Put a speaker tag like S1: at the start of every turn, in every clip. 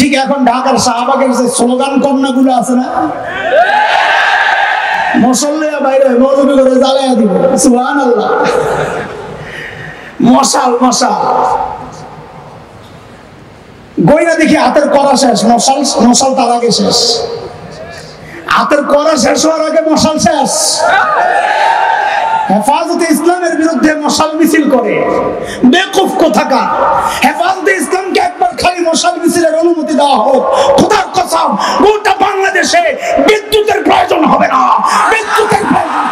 S1: ঠিক এখন ঢাকার শাহবাগের যে স্লোগান কন্যাগুলো আছে না, মশাল্লা বাইরে মৌলবি করে জ্বালাইয়া দিব, সুবহানাল্লাহ। মশাল মশাল গইনা দেখি হাতের করা শেষ, মশাল মশাল তার আগে শেষ। হাতের করা শেষ হওয়ার আগে মশাল শেষ। হেফাজতে ইসলামের বিরুদ্ধে মশাল মিছিল করে বেকুফ কোথাকার। হেফাজতে ইসলামকে একবার খালি মশাল মিছিলের অনুমতি দেওয়া হোক, খোদার কসম গোটা বাংলাদেশে বিদ্যুতের প্রয়োজন হবে না, বিদ্যুতের প্রয়োজন।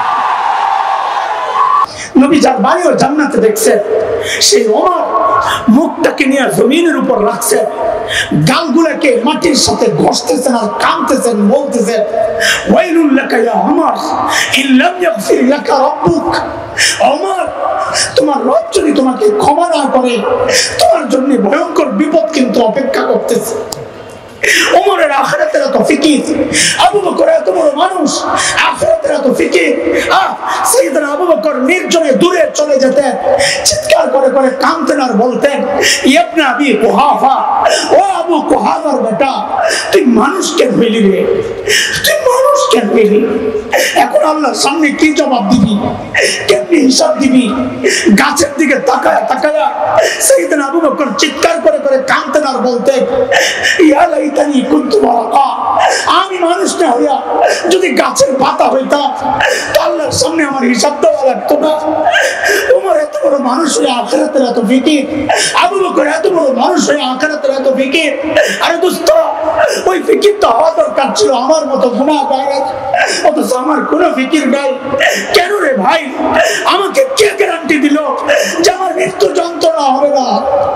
S1: নবী যার বাড়িও জান্নাতে দেখছেন, সেই ওমর মুখটাকে নিয়ে জমিনের উপর রাখছেন, গালগুলোকে মাটির সাথে ঘষতেছেন আর কাঁদতেছেন, বলতেছেন ওয়াইলুল লাকা ইয়া ওমর ইল্লাম ইয়াগফির লাকা রাব্বুক। ওমর, তোমার রব যদি তোমাকে ক্ষমা না করে, তোমার জন্য ভয়ঙ্কর বিপদ কিন্তু অপেক্ষা করতেছে। ওমরের আখিরাতের এত ফিকির, আবু বকর এত বড় মানুষ, আখিরাতের এত ফিকির। সাইয়েদনা আবু বকর নির্জনে দূরে চলে যেতেন, চিৎকার করে করে কাঁদতেন আর বলতেন ইবনে আবি কুহাফা, ও আবু কুহাফার বেটা, তুই মানুষ কেন হইলি রে, তুই মানুষ কেন হইলি? এখন আল্লাহর সামনে কি জবাব দিবি, কেমনি হিসাব দিবি? গাছের দিকে তাকায়া তাকায়া সাইয়েদনা আবু বকর চিৎকার করে করে কাঁদতেন আর বলতেন ইয়া লাইতানি কুনতু বারাকা, আমি মানুষ না হইয়া যদি গাছের পাতা হইতাম, আল্লাহর সামনে আমার হিসাব দেওয়া লাগতো না। ওমর এত বড় মানুষ হয়ে আখিরাতের এত ফিকির, আবু বকর এত বড় মানুষ হয়ে আখিরাতের এত ফিকির। আরে দোস্ত, ওই ফিকির তো হওয়া দরকার ছিল আমার মতো গুনাহগারের, অথচ আমার কোনো ফিকির নাই। কেন রে ভাই? আমাকে কে গ্যারান্টি দিল যে আমার মৃত্যু যন্ত্রণা হবে না?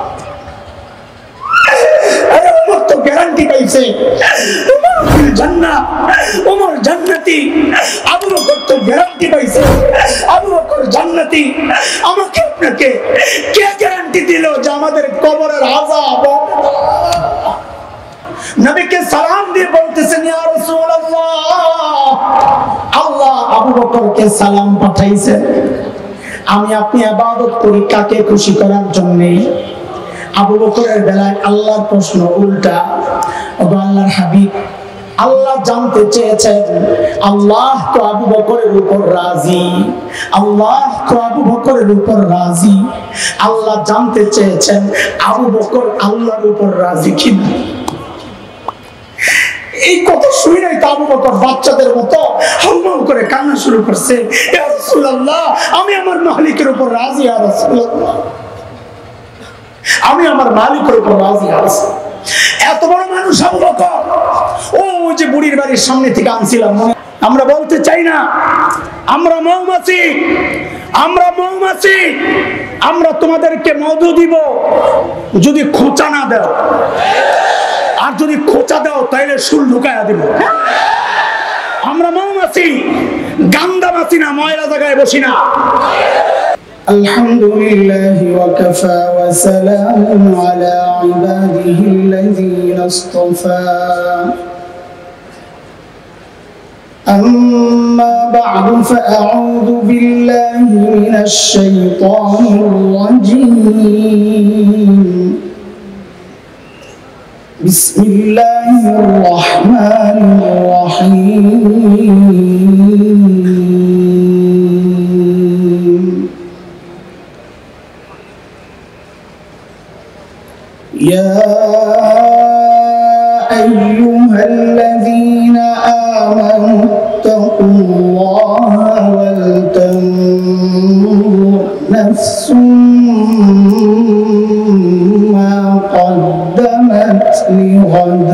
S1: আরে ওমর তো গ্যারান্টি পাইছে, ওমর জান্নাত, ওমর জান্নাতি। আবু বকর তো গ্যারান্টি পাইছে, আবু বকর জান্নাতি। আমাকে আপনাকে কে গ্যারান্টি দিল যে আমাদের কবরের আযাব? নবীকে সালাম দিয়ে বলতেছেন ইয়া রাসূলুল্লাহ, আল্লাহ আবু বকরকে সালাম পাঠাইছেন। আমি আপনি ইবাদত করি কাকে খুশি করার জন্য? আবু বকরের বেলায় আল্লাহর প্রশ্ন উল্টা। আল্লাহর হাবিব, আল্লাহ জানতে চেয়েছেন আল্লাহ তো আবু বকরের উপর রাজি, আল্লাহ তো আবু বকরের উপর রাজি। আল্লাহ জানতে চেয়েছেন আবু বকর আল্লাহর উপর রাজি কিনা। এই কথা শুনে নাই তো আবু বকর বাচ্চাদের মতো হাউমাউ করে কান্না শুরু করছে, ইয়া রাসূলুল্লাহ, আমি আমার মালিকের উপর রাজি, ইয়া রাসূলুল্লাহ, আমি আমার মালিকের উপর রাজি আছি। এত বড় মানুষ আবু বকর। ও যে বুড়ির বাড়ির সামনে থেকে আনছিলাম, আমরা বলতে চাই না আমরা মৌমাছি, আমরা মৌমাছি, আমরা তোমাদেরকে মধু দিব যদি খোঁচা না দাও, আর যদি খোঁচা দাও তাইলে শুল ঢুকায়া দিব। আমরা মৌমাছি, গান্দা মাছি না, ময়লা জায়গায় বসি না।
S2: الحمدلله وكفى وسلام على عباده الذين اصطفى أما بعد فأعوذ بالله من الشيطان الرجيم بسم الله الرحمن الرحيم يا أيها الذين آمنوا اتقوا الله ولتنظر نفس ما قدمت لغد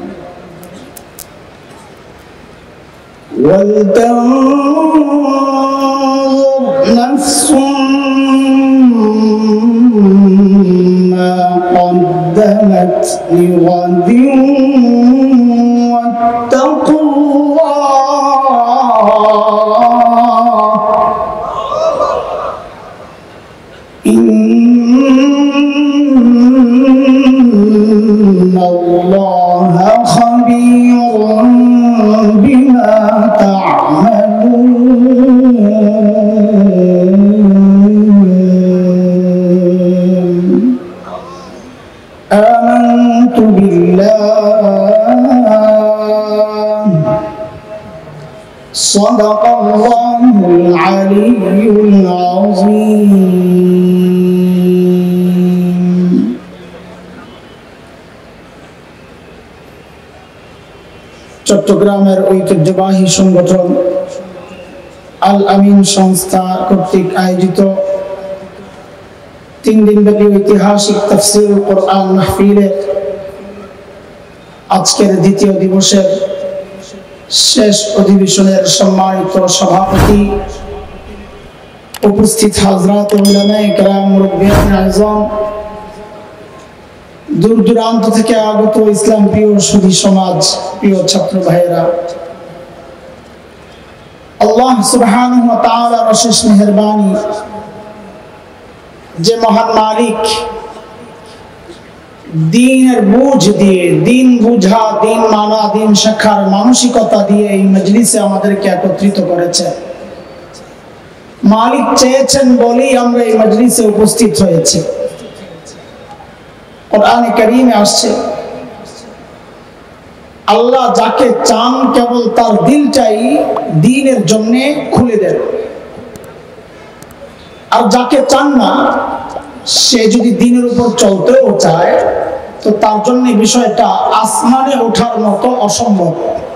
S2: ولتنظر نفس ما قدمت لغد واتقوا الله إن الله خبير بما تعملون آمنت بالله صدق الله العلي العظيم চট্টগ্রামের ঐতিহ্যবাহী সংগঠন আল আমিন সংস্থা কর্তৃক আয়োজিত 3 দিনব্যাপী ঐতিহাসিক তাফসীরুল কোরআন মাহফিলের আজকের দ্বিতীয় দিবসের শেষ অধিবেশনের সম্মানিত সভাপতি, উপস্থিত হযরত উলামায়ে কেরাম, মুরব্বিয়ান আযম, দূর দূরান্ত থেকে আগত ইসলাম প্রিয় সুধী সমাজ, প্রিয় ছাত্র ভাইয়েরা, আল্লাহ সুবহানাহু ওয়া তাআলার অশেষ মেহেরবানি যে মহান মালিক দ্বীনের বুঝ দিয়ে, দ্বীন বুঝা, দ্বীন মানা, দ্বীন শিক্ষার মানসিকতা দিয়ে এই মজলিসে আমাদেরকে একত্রিত করেছে। মালিক চেয়েছেন বলেই আমরা এই মজলিসে উপস্থিত হয়েছি। কোরআনে কারীমে আসছে, আল্লাহ যাকে চান কেবল তার দিলটাই দ্বীনের জন্য খুলে দেন, আর যাকে চান না সে যদি দ্বীনের উপর চলতেও চায় তো তার জন্য বিষয়টা আসমানে ওঠার মতো অসম্ভব।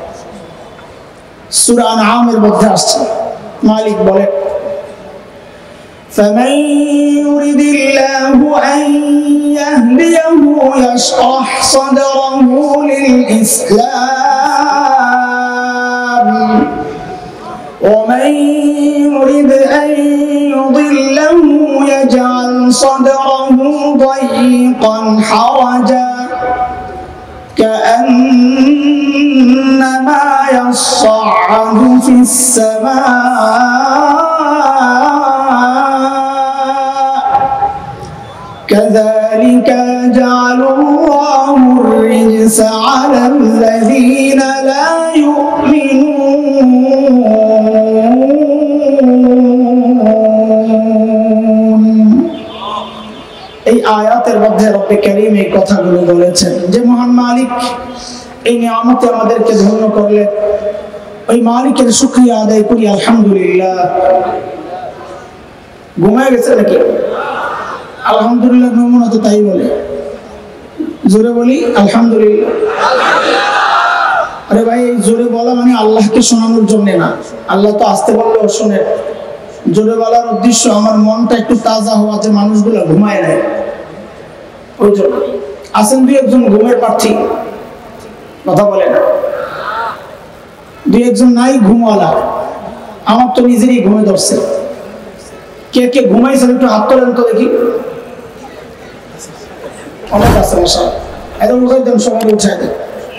S2: সূরা আনআমের মধ্যে আসছে, মালিক বলে, فمن يرد الله أن يهديه يشرح صدره للإسلام ومن يرد أن يضله يجعل صدره ضيقا حرجا كأنما يصعد في السماء كذلك يجعل الله الرجس على الذين لا يؤمنون। এই আয়াতের মধ্যে রব্বে কারীম এই কথাগুলো বলেছেন যে মহান মালিক এই নিয়ামতে আমাদেরকে ধন্য করলেন, ওই মালিকের শুকরিয়া আদায় করি আলহামদুলিল্লাহ। ঘুমায় গেছে নাকি? আলহামদুলিল্লাহ নমুনা তো তাই বলে, জোরে বলি আলহামদুলিল্লাহ। আরে ভাই, এই জোরে বলা মানে আল্লাহকে শোনানোর জন্য না, আল্লাহ তো আসতে বললেও শোনে। জোরে বলার উদ্দেশ্য আমার মনটা একটু তাজা হওয়া, যে মানুষগুলো ঘুমায় নেয় ওই জন্য। আসেন দুই একজন ঘুমের প্রার্থী, কথা বলে না, দুই একজন নাই ঘুমওয়ালা। আমার তো নিজেরই ঘুমে ধরছে। কে কে ঘুমাইছেন একটু হাত তোলেন তো দেখি। অনেক আছে মশা, একদম উঠাই দেন, সবাই উঠাই দেন।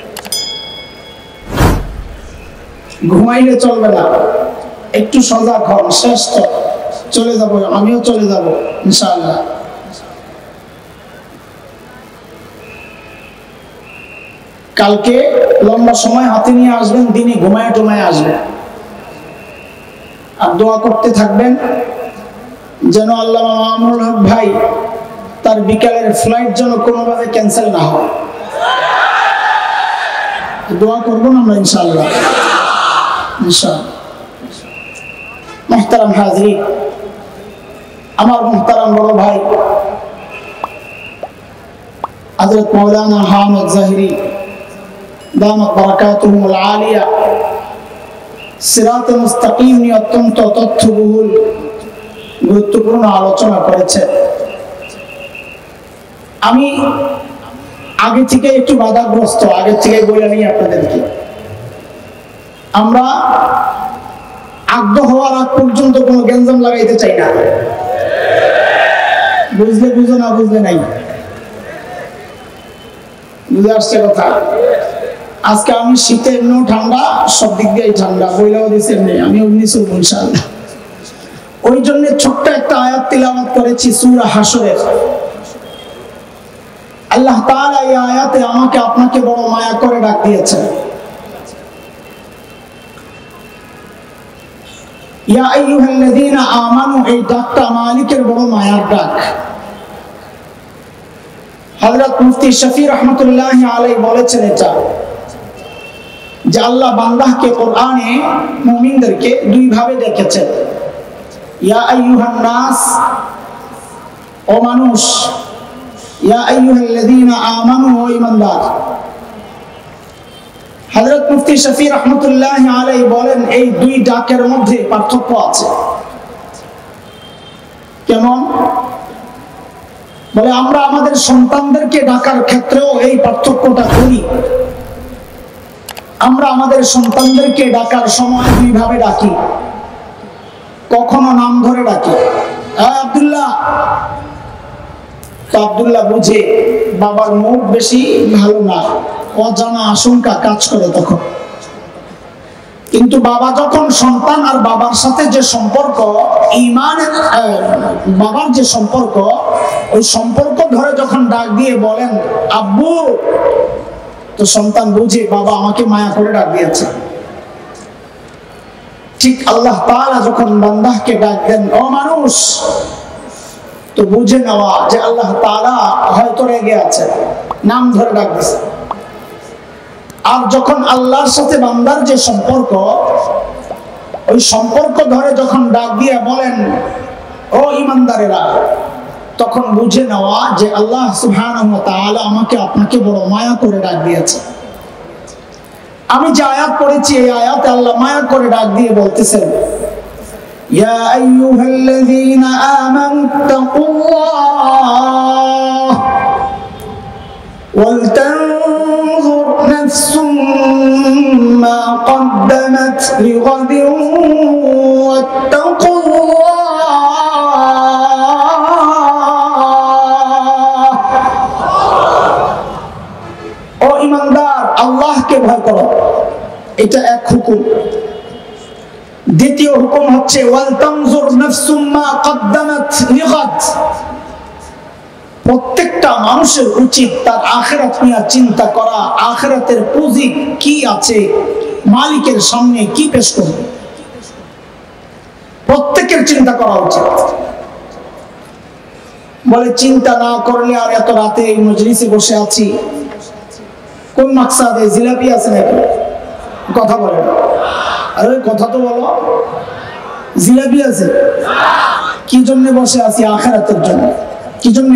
S2: ঘুমাইলে চলবে না, একটু সজাগ হন। শেষ তো চলে যাব, আমিও চলে যাব ইনশাআল্লাহ। কালকে লম্বা সময় হাতে নিয়ে আসবেন, দিনে ঘুমায় টুমায় আসবেন, আর দোয়া করতে থাকবেন যেন আল্লামা মামুনুল হক ভাই তার বিকালের ফ্লাইট যেন কোনোভাবে ক্যান্সেল না হয়। দোয়া করবো না আমরা ইনশাআল্লাহ। ইনশাআল্লাহ। মুহতারাম হাজিরিন, আমার মুহতারাম বড় ভাই হযরত মাওলানা হামিদ জাহিরি দামাত বারাকাতুহুল আলিয়া সিরাতে মুস্তাকিম নিয়ে অত্যন্ত তথ্যবহুল গুরুত্বপূর্ণ আলোচনা করেছে। আমি আগে থেকে একটু বাধাগ্রস্ত, আগে থেকে বলে নিই আপনাদেরকে, আমরা আগ্রহ হওয়ার আগ পর্যন্ত কোনো গ্যাঞ্জাম লাগাইতে চাই না। বুঝলে বুঝো, না বুঝলে নাই। বুঝে আসছে কথা? আজকে আমি শীতে এমনিও ঠান্ডা, সব দিক দিয়ে ঠান্ডা, বইলাও দিছে এমনি, আমি অমনি চলবো ইনশাআল্লাহ। ওই জন্য ছোট্ট একটা আয়াত তিলাওয়াত করেছি সূরা হাসরের। আল্লাহ তাআলা এই আয়াতে আমাকে আপনাকে বড় মায়া করে ডাক দিয়েছেন। ইয়া আইয়ুহাল্লাযীনা আমানু, এই ডাকটা মালিকের বড় মায়ার ডাক।
S1: হযরত মুফতি শফি রহমাতুল্লাহি আলাইহি বলেছেন এটা যে আল্লাহ বান্দাকে কোরআনে মুমিনদেরকে দুই ভাবে ডেকেছেন। ইয়া আইয়ুহান নাস, ও মানুষ, ইয়া আইয়ুহাল্লাযীনা আমানু, ও ঈমানদার। হযরত মুফতি শফি রহমাতুল্লাহি আলাইহি বলেন এই দুই ডাকের মধ্যে পার্থক্য আছে। কেমন? বলে আমরা আমাদের সন্তানদেরকে ডাকার ক্ষেত্রেও এই পার্থক্যটা করি। আমরা আমাদের সন্তানদেরকে ডাকার সময় দুই ভাবে ডাকি। কখনো নাম ধরে ডাকি, আব্দুল্লাহ, তো আব্দুল্লাহ বুঝে বাবার মুখ বেশি ভালো না, অজানা আশঙ্কা কাজ করে তখন। কিন্তু বাবা যখন সন্তান আর বাবার সাথে যে সম্পর্ক, ঈমানের বাবার যে সম্পর্ক, ওই সম্পর্ক ধরে যখন ডাক দিয়ে বলেন আব্বু, তো সন্তান বুঝে বাবা আমাকে মায়া করে ডাক দিয়েছে। ঠিক আল্লাহ তাআলা যখন বান্দাকে ডাক দেন ও মানুষ, তো বুঝে নেওয়া যে আল্লাহ তাআলা হয়তো রেগে আছে, নাম ধরে ডাক দিয়েছে। আর যখন আল্লাহর সাথে বান্দার যে সম্পর্ক, ওই সম্পর্ক ধরে যখন ডাক দিয়ে বলেন ও ঈমানদারেরা, তখন বুঝে নেওয়া যে আল্লাহ সুবহানাহু ওয়া তাআলা আমাকে আপনাকে বড় মায়া করে ডাক দিয়েছে। আমি যে আয়াত পড়েছি এই আয়াতে আল্লাহ মায়া করে ডাক দিয়ে বলতেছেন ইয়া আইয়ুহাল্লাযীনা আমানু তাকুল্লাহ ওয়াল তানজুর নাফসুম মা কদ্দামাত লিগাদিন ওয়াত্তাকুল্লাহ। ও ঈমানদার, আল্লাহকে ভয় করো, এটা এক হুকুম। দ্বিতীয় হুকুম হচ্ছে ওয়াল তানজুর নাফসুম মা কদ্দামাত লিগাদ। প্রত্যেকটা মানুষের উচিত তার আখিরাত নিয়ে চিন্তা করা, আখিরাতের পুঁজি কি আছে, মালিকের সামনে কি পেশ করবে, প্রত্যেকের চিন্তা করা উচিত। বলে চিন্তা না করলে আর এত রাতে এই মজলিসে বসে আছি কোন মাকসাদে? জিলাপি আছে নাকি? কথা বলে, আরে কথা তো বলো। জিলাপি আছে, কি জন্য বসে আছি? আখিরাতের জন্য। কি জন্য?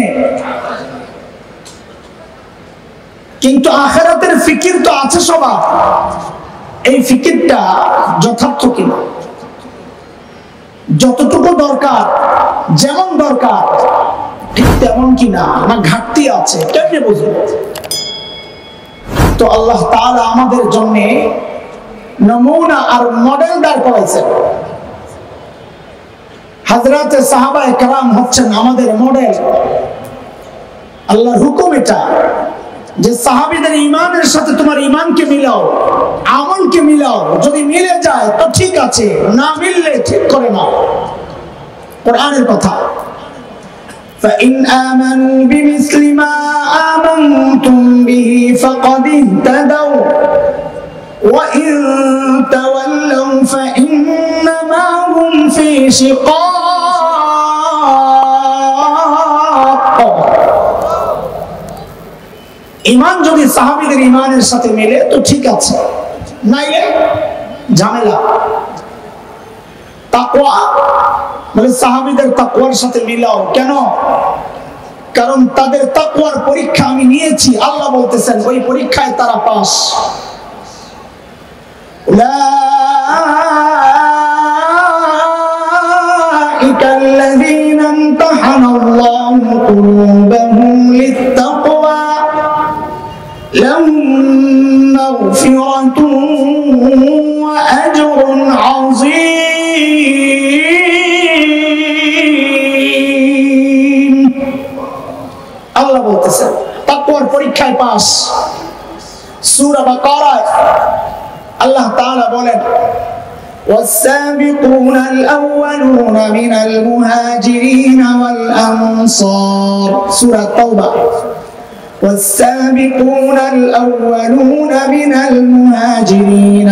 S1: কিন্তু আখিরাতের ফিকির তো আছে সবার। এই ফিকিরটা যথার্থ কিনা, যতটুকু দরকার, যেমন দরকার ঠিক তেমন কিনা, না ঘাটতি আছে, কেমনে বুঝবো? তো আল্লাহ তাআলা আমাদের জন্য নমুনা আর মডেল দাঁড় করেছেন। হযরতে সাহাবায়ে কেরাম হচ্ছেন আমাদের মডেল। আল্লাহর হুকুম এটা যে সাহাবীদের ঈমানের সাথে তোমার ঈমানকে মিলাও, আমলকে মিলাও। যদি মিলে যায় তো ঠিক আছে, না মিললে ঠিক করে নাও। কোরআনের কথা, فإن آمنوا بمثل ما آمنتم به فقد اهتدوا وإن تولوا فإنما هم في شقاق। ঈমান যদি সাহাবীদের ঈমানের সাথে মিলে তো ঠিক আছে, নাইলে ঝামেলা। তাকওয়া বলে সাহাবীদের তাকওয়ার সাথে মিলাও। কেন? কারণ তাদের তাকওয়ার পরীক্ষা আমি নিয়েছি। আল্লাহ বলতেছেন ওই পরীক্ষায় তারা পাস। উলাইকাল্লাযীনা ইমতাহানাল্লাহু কুলুবাহুম লিত-তাকওয়া লাহুম মাগফিরাতুন ওয়া আজরুন আযীম। আল্লাহ বলতেছেন তাকওয়ার পরীক্ষায় পাস। সূরা বাকারায় আল্লাহ তাআলা বলেন والسابقون الأولون من المهاجرين والأنصار سورة التوبة والسابقون الأولون من المهاجرين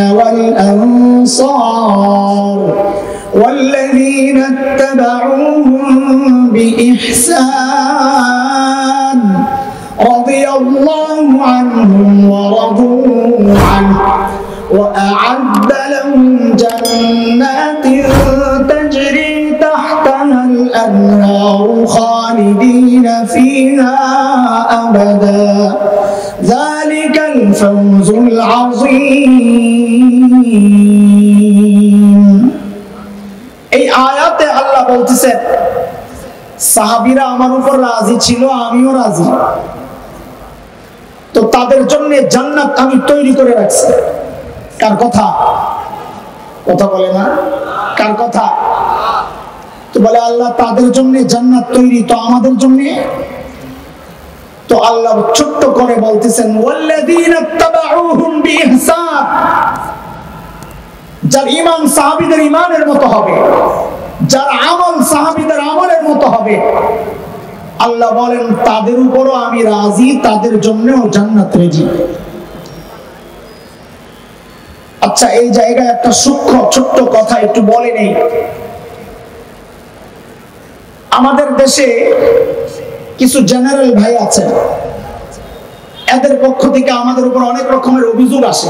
S1: والأنصار والذين اتبعوهم بإحسان রাদিয়াল্লাহু আনহুম ওয়া রাদু আনহু وأعد لهم جنات تجري تحتها الأنهار خالدين فيها أبدا ذلك الفوز العظيم এই আয়াতে আল্লাহ বলতেছেন সাহাবীরা আমার উপর রাজি ছিল, আমিও রাজি, তো তাদের জন্য জান্নাত আমি তৈরি করে রাখছি। কার কথা? কথা বলে না, কার কথা? তো বলে আল্লাহ তাদের জন্য জান্নাত তৈরি, তো আমাদের জন্য? তো আল্লাহ ছোট্ট করে বলতেছেন ওয়াল্লাযীনা তাবাউহুম বিইহসান, যার ঈমান সাহাবীদের ঈমানের মতো হবে, যার আমল সাহাবীদের আমলের মতো হবে, আল্লাহ বলেন তাদের উপরও আমি রাজি, তাদের জন্যও জান্নাত রেজি। আচ্ছা, এই জায়গায় একটা সূক্ষ্ম ছোট্ট কথা একটু বলে নেই। আমাদের দেশে কিছু জেনারেল ভাই আছেন, এদের পক্ষ থেকে আমাদের উপর অনেক রকমের অভিযোগ আসে।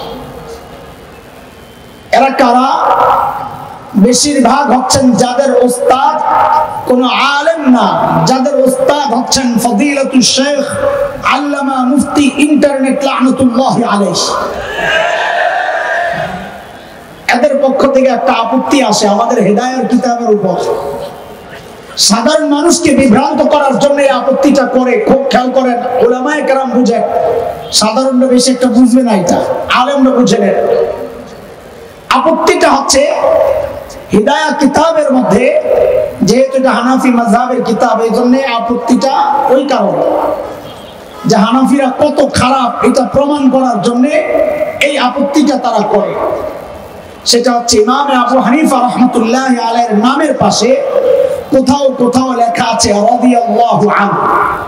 S1: এরা কারা? বেশিরভাগ হচ্ছেন যাদের উস্তাদ কোন আলেম না, যাদের উস্তাদ হচ্ছেন ফজিলাতুল শেখ আল্লামা মুফতি ইন্টারনেট লানতুল্লাহি আলাইহি। এদের পক্ষ থেকে একটা আপত্তি আসে আমাদের হেদায়ের কিতাবের উপর। সাধারণ মানুষকে বিভ্রান্ত করার জন্য এই আপত্তিটা করে। খুব খেয়াল করেন, উলামায়ে কেরাম বুঝেন, সাধারণরা বেশি একটা বুঝবে না, এটা আলেমরা বুঝে নেন। আপত্তিটা হচ্ছে হিদায়াত কিতাবের মধ্যে, যেহেতু এটা হানাফি মাযহাবের কিতাব, এই জন্য আপত্তিটা ওই কারণে যে হানাফিরা কত খারাপ এটা প্রমাণ করার জন্য এই আপত্তিটা তারা করে। সেটা হচ্ছে ইমাম আবু হানিফা রাহমাতুল্লাহি আলাইহির নামের পাশে কোথাও কোথাও লেখা আছে রাদিয়াল্লাহু আনহু।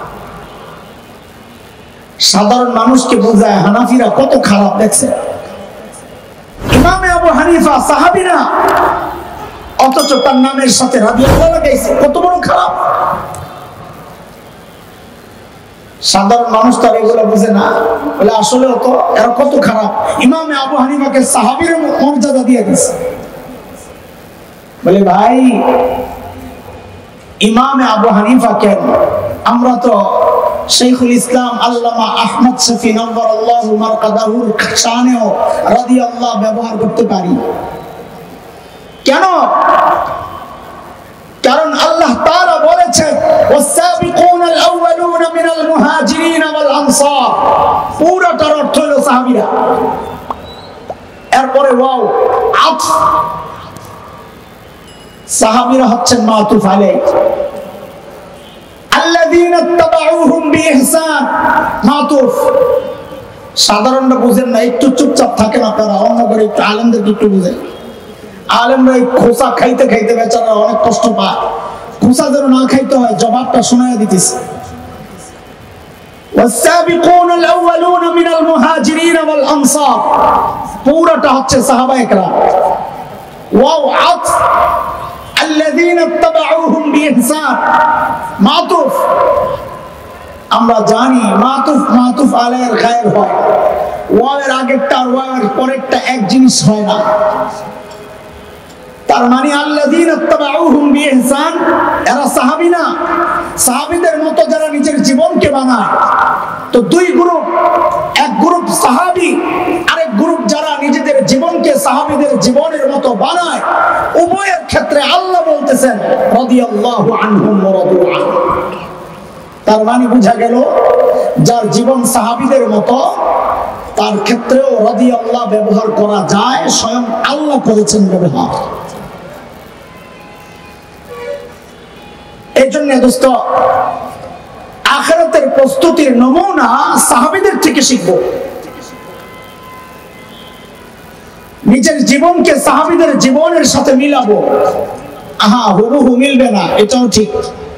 S1: সাধারণ মানুষকে বোঝায় হানাফিরা কত খারাপ। দেখছেন, ইমাম আবু হানিফা সাহাবী না, অথচ তার নামের সাথে রাদিয়াল্লাহু লাগাইছে, কত বড় খারাপ। সাধারণ মানুষ তো এগুলো বুঝে না, বলে আসলে তো এরা কত খারাপ। ইমাম আবু হানিফাকে সাহাবীর মর্যাদা দিয়ে দিয়েছে। বলে ভাই, ইমাম আবু হানিফা কেন? আমরা তো শাইখুল ইসলাম আল্লামা আহমদ শফি নওয়ারাল্লাহু মারকাদাহুর শানেও রাদিয়াল্লাহু ব্যবহার করতে পারি। কেন? কারণ আল্লাহ তাআলা বলেছেন ওয়াসাবিকুনাল আউয়ালুনা মিনাল মুহাজিরিন ওয়াল আনসার, পুরোটার অর্থ হলো সাহাবীরা। এরপরে ওয়াও আতফ, সাহাবীরা হচ্ছেন মাতুফ আলাইহি। আল্লাযীনা তাবাউহুম বিইহসান, মাতুফ। সাধারণরা বুঝেন না, একটু চুপচাপ থাকেন আপনারা, অন্য করে একটু আলেমদেরকে একটু বুঝেন। আলেমরা এই খোসা খাইতে খাইতে বেচারা অনেক কষ্ট পায়। খোসা যেন না খাইতে হয়, জবাবটা শোনায় দিতেছে। ওয়াসাবিকুনাল আউয়ালুনা মিনাল মুহাজিরিন ওয়াল আনসার, পুরোটা হচ্ছে সাহাবায়ে কেরাম। ওয়াও আতফ, আল্লাযীনা তাবাউহুম বিইহসান, মাতুফ। আমরা জানি মাতুফ মাতুফ আলাইহির গায়ের হয়, ওয়াওয়ের আগেরটা আর ওয়াওয়ের পরেরটা এক জিনিস হয় না। তার মানে আল্লাযীনা তাবাউহুম বিইহসান, এরা সাহাবী না। সাহাবীদের মতো যারা নিজের জীবনকে বানায়, তো দুই গ্রুপ, এক গ্রুপ সাহাবী, আরেক গ্রুপ যারা নিজেদের জীবনকে সাহাবীদের জীবনের মতো বানায়। উভয়ের ক্ষেত্রে আল্লাহ বলতেছেন রাদিয়াল্লাহু আনহুম ওয়া রাদু আনহু। তার মানে বোঝা গেল যার জীবন সাহাবীদের মতো তার ক্ষেত্রেও রাদিয়াল্লাহু ব্যবহার করা যায়, স্বয়ং আল্লাহ করেছেন ব্যবহার। এই জন্য দোস্ত, আখিরাতের প্রস্তুতির নমুনা সাহাবীদের থেকে শিখবো। নিজের জীবনকে সাহাবীদের জীবনের সাথে মিলাবো। হুবহু মিলবে না, এটাও ঠিক।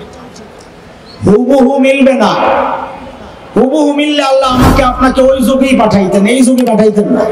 S1: হুবহু মিলবে না। হুবহু মিললে আল্লাহ আমাকে আপনাকে ওই যুগেই পাঠাইতেন, এই যুগে পাঠাইতেন না।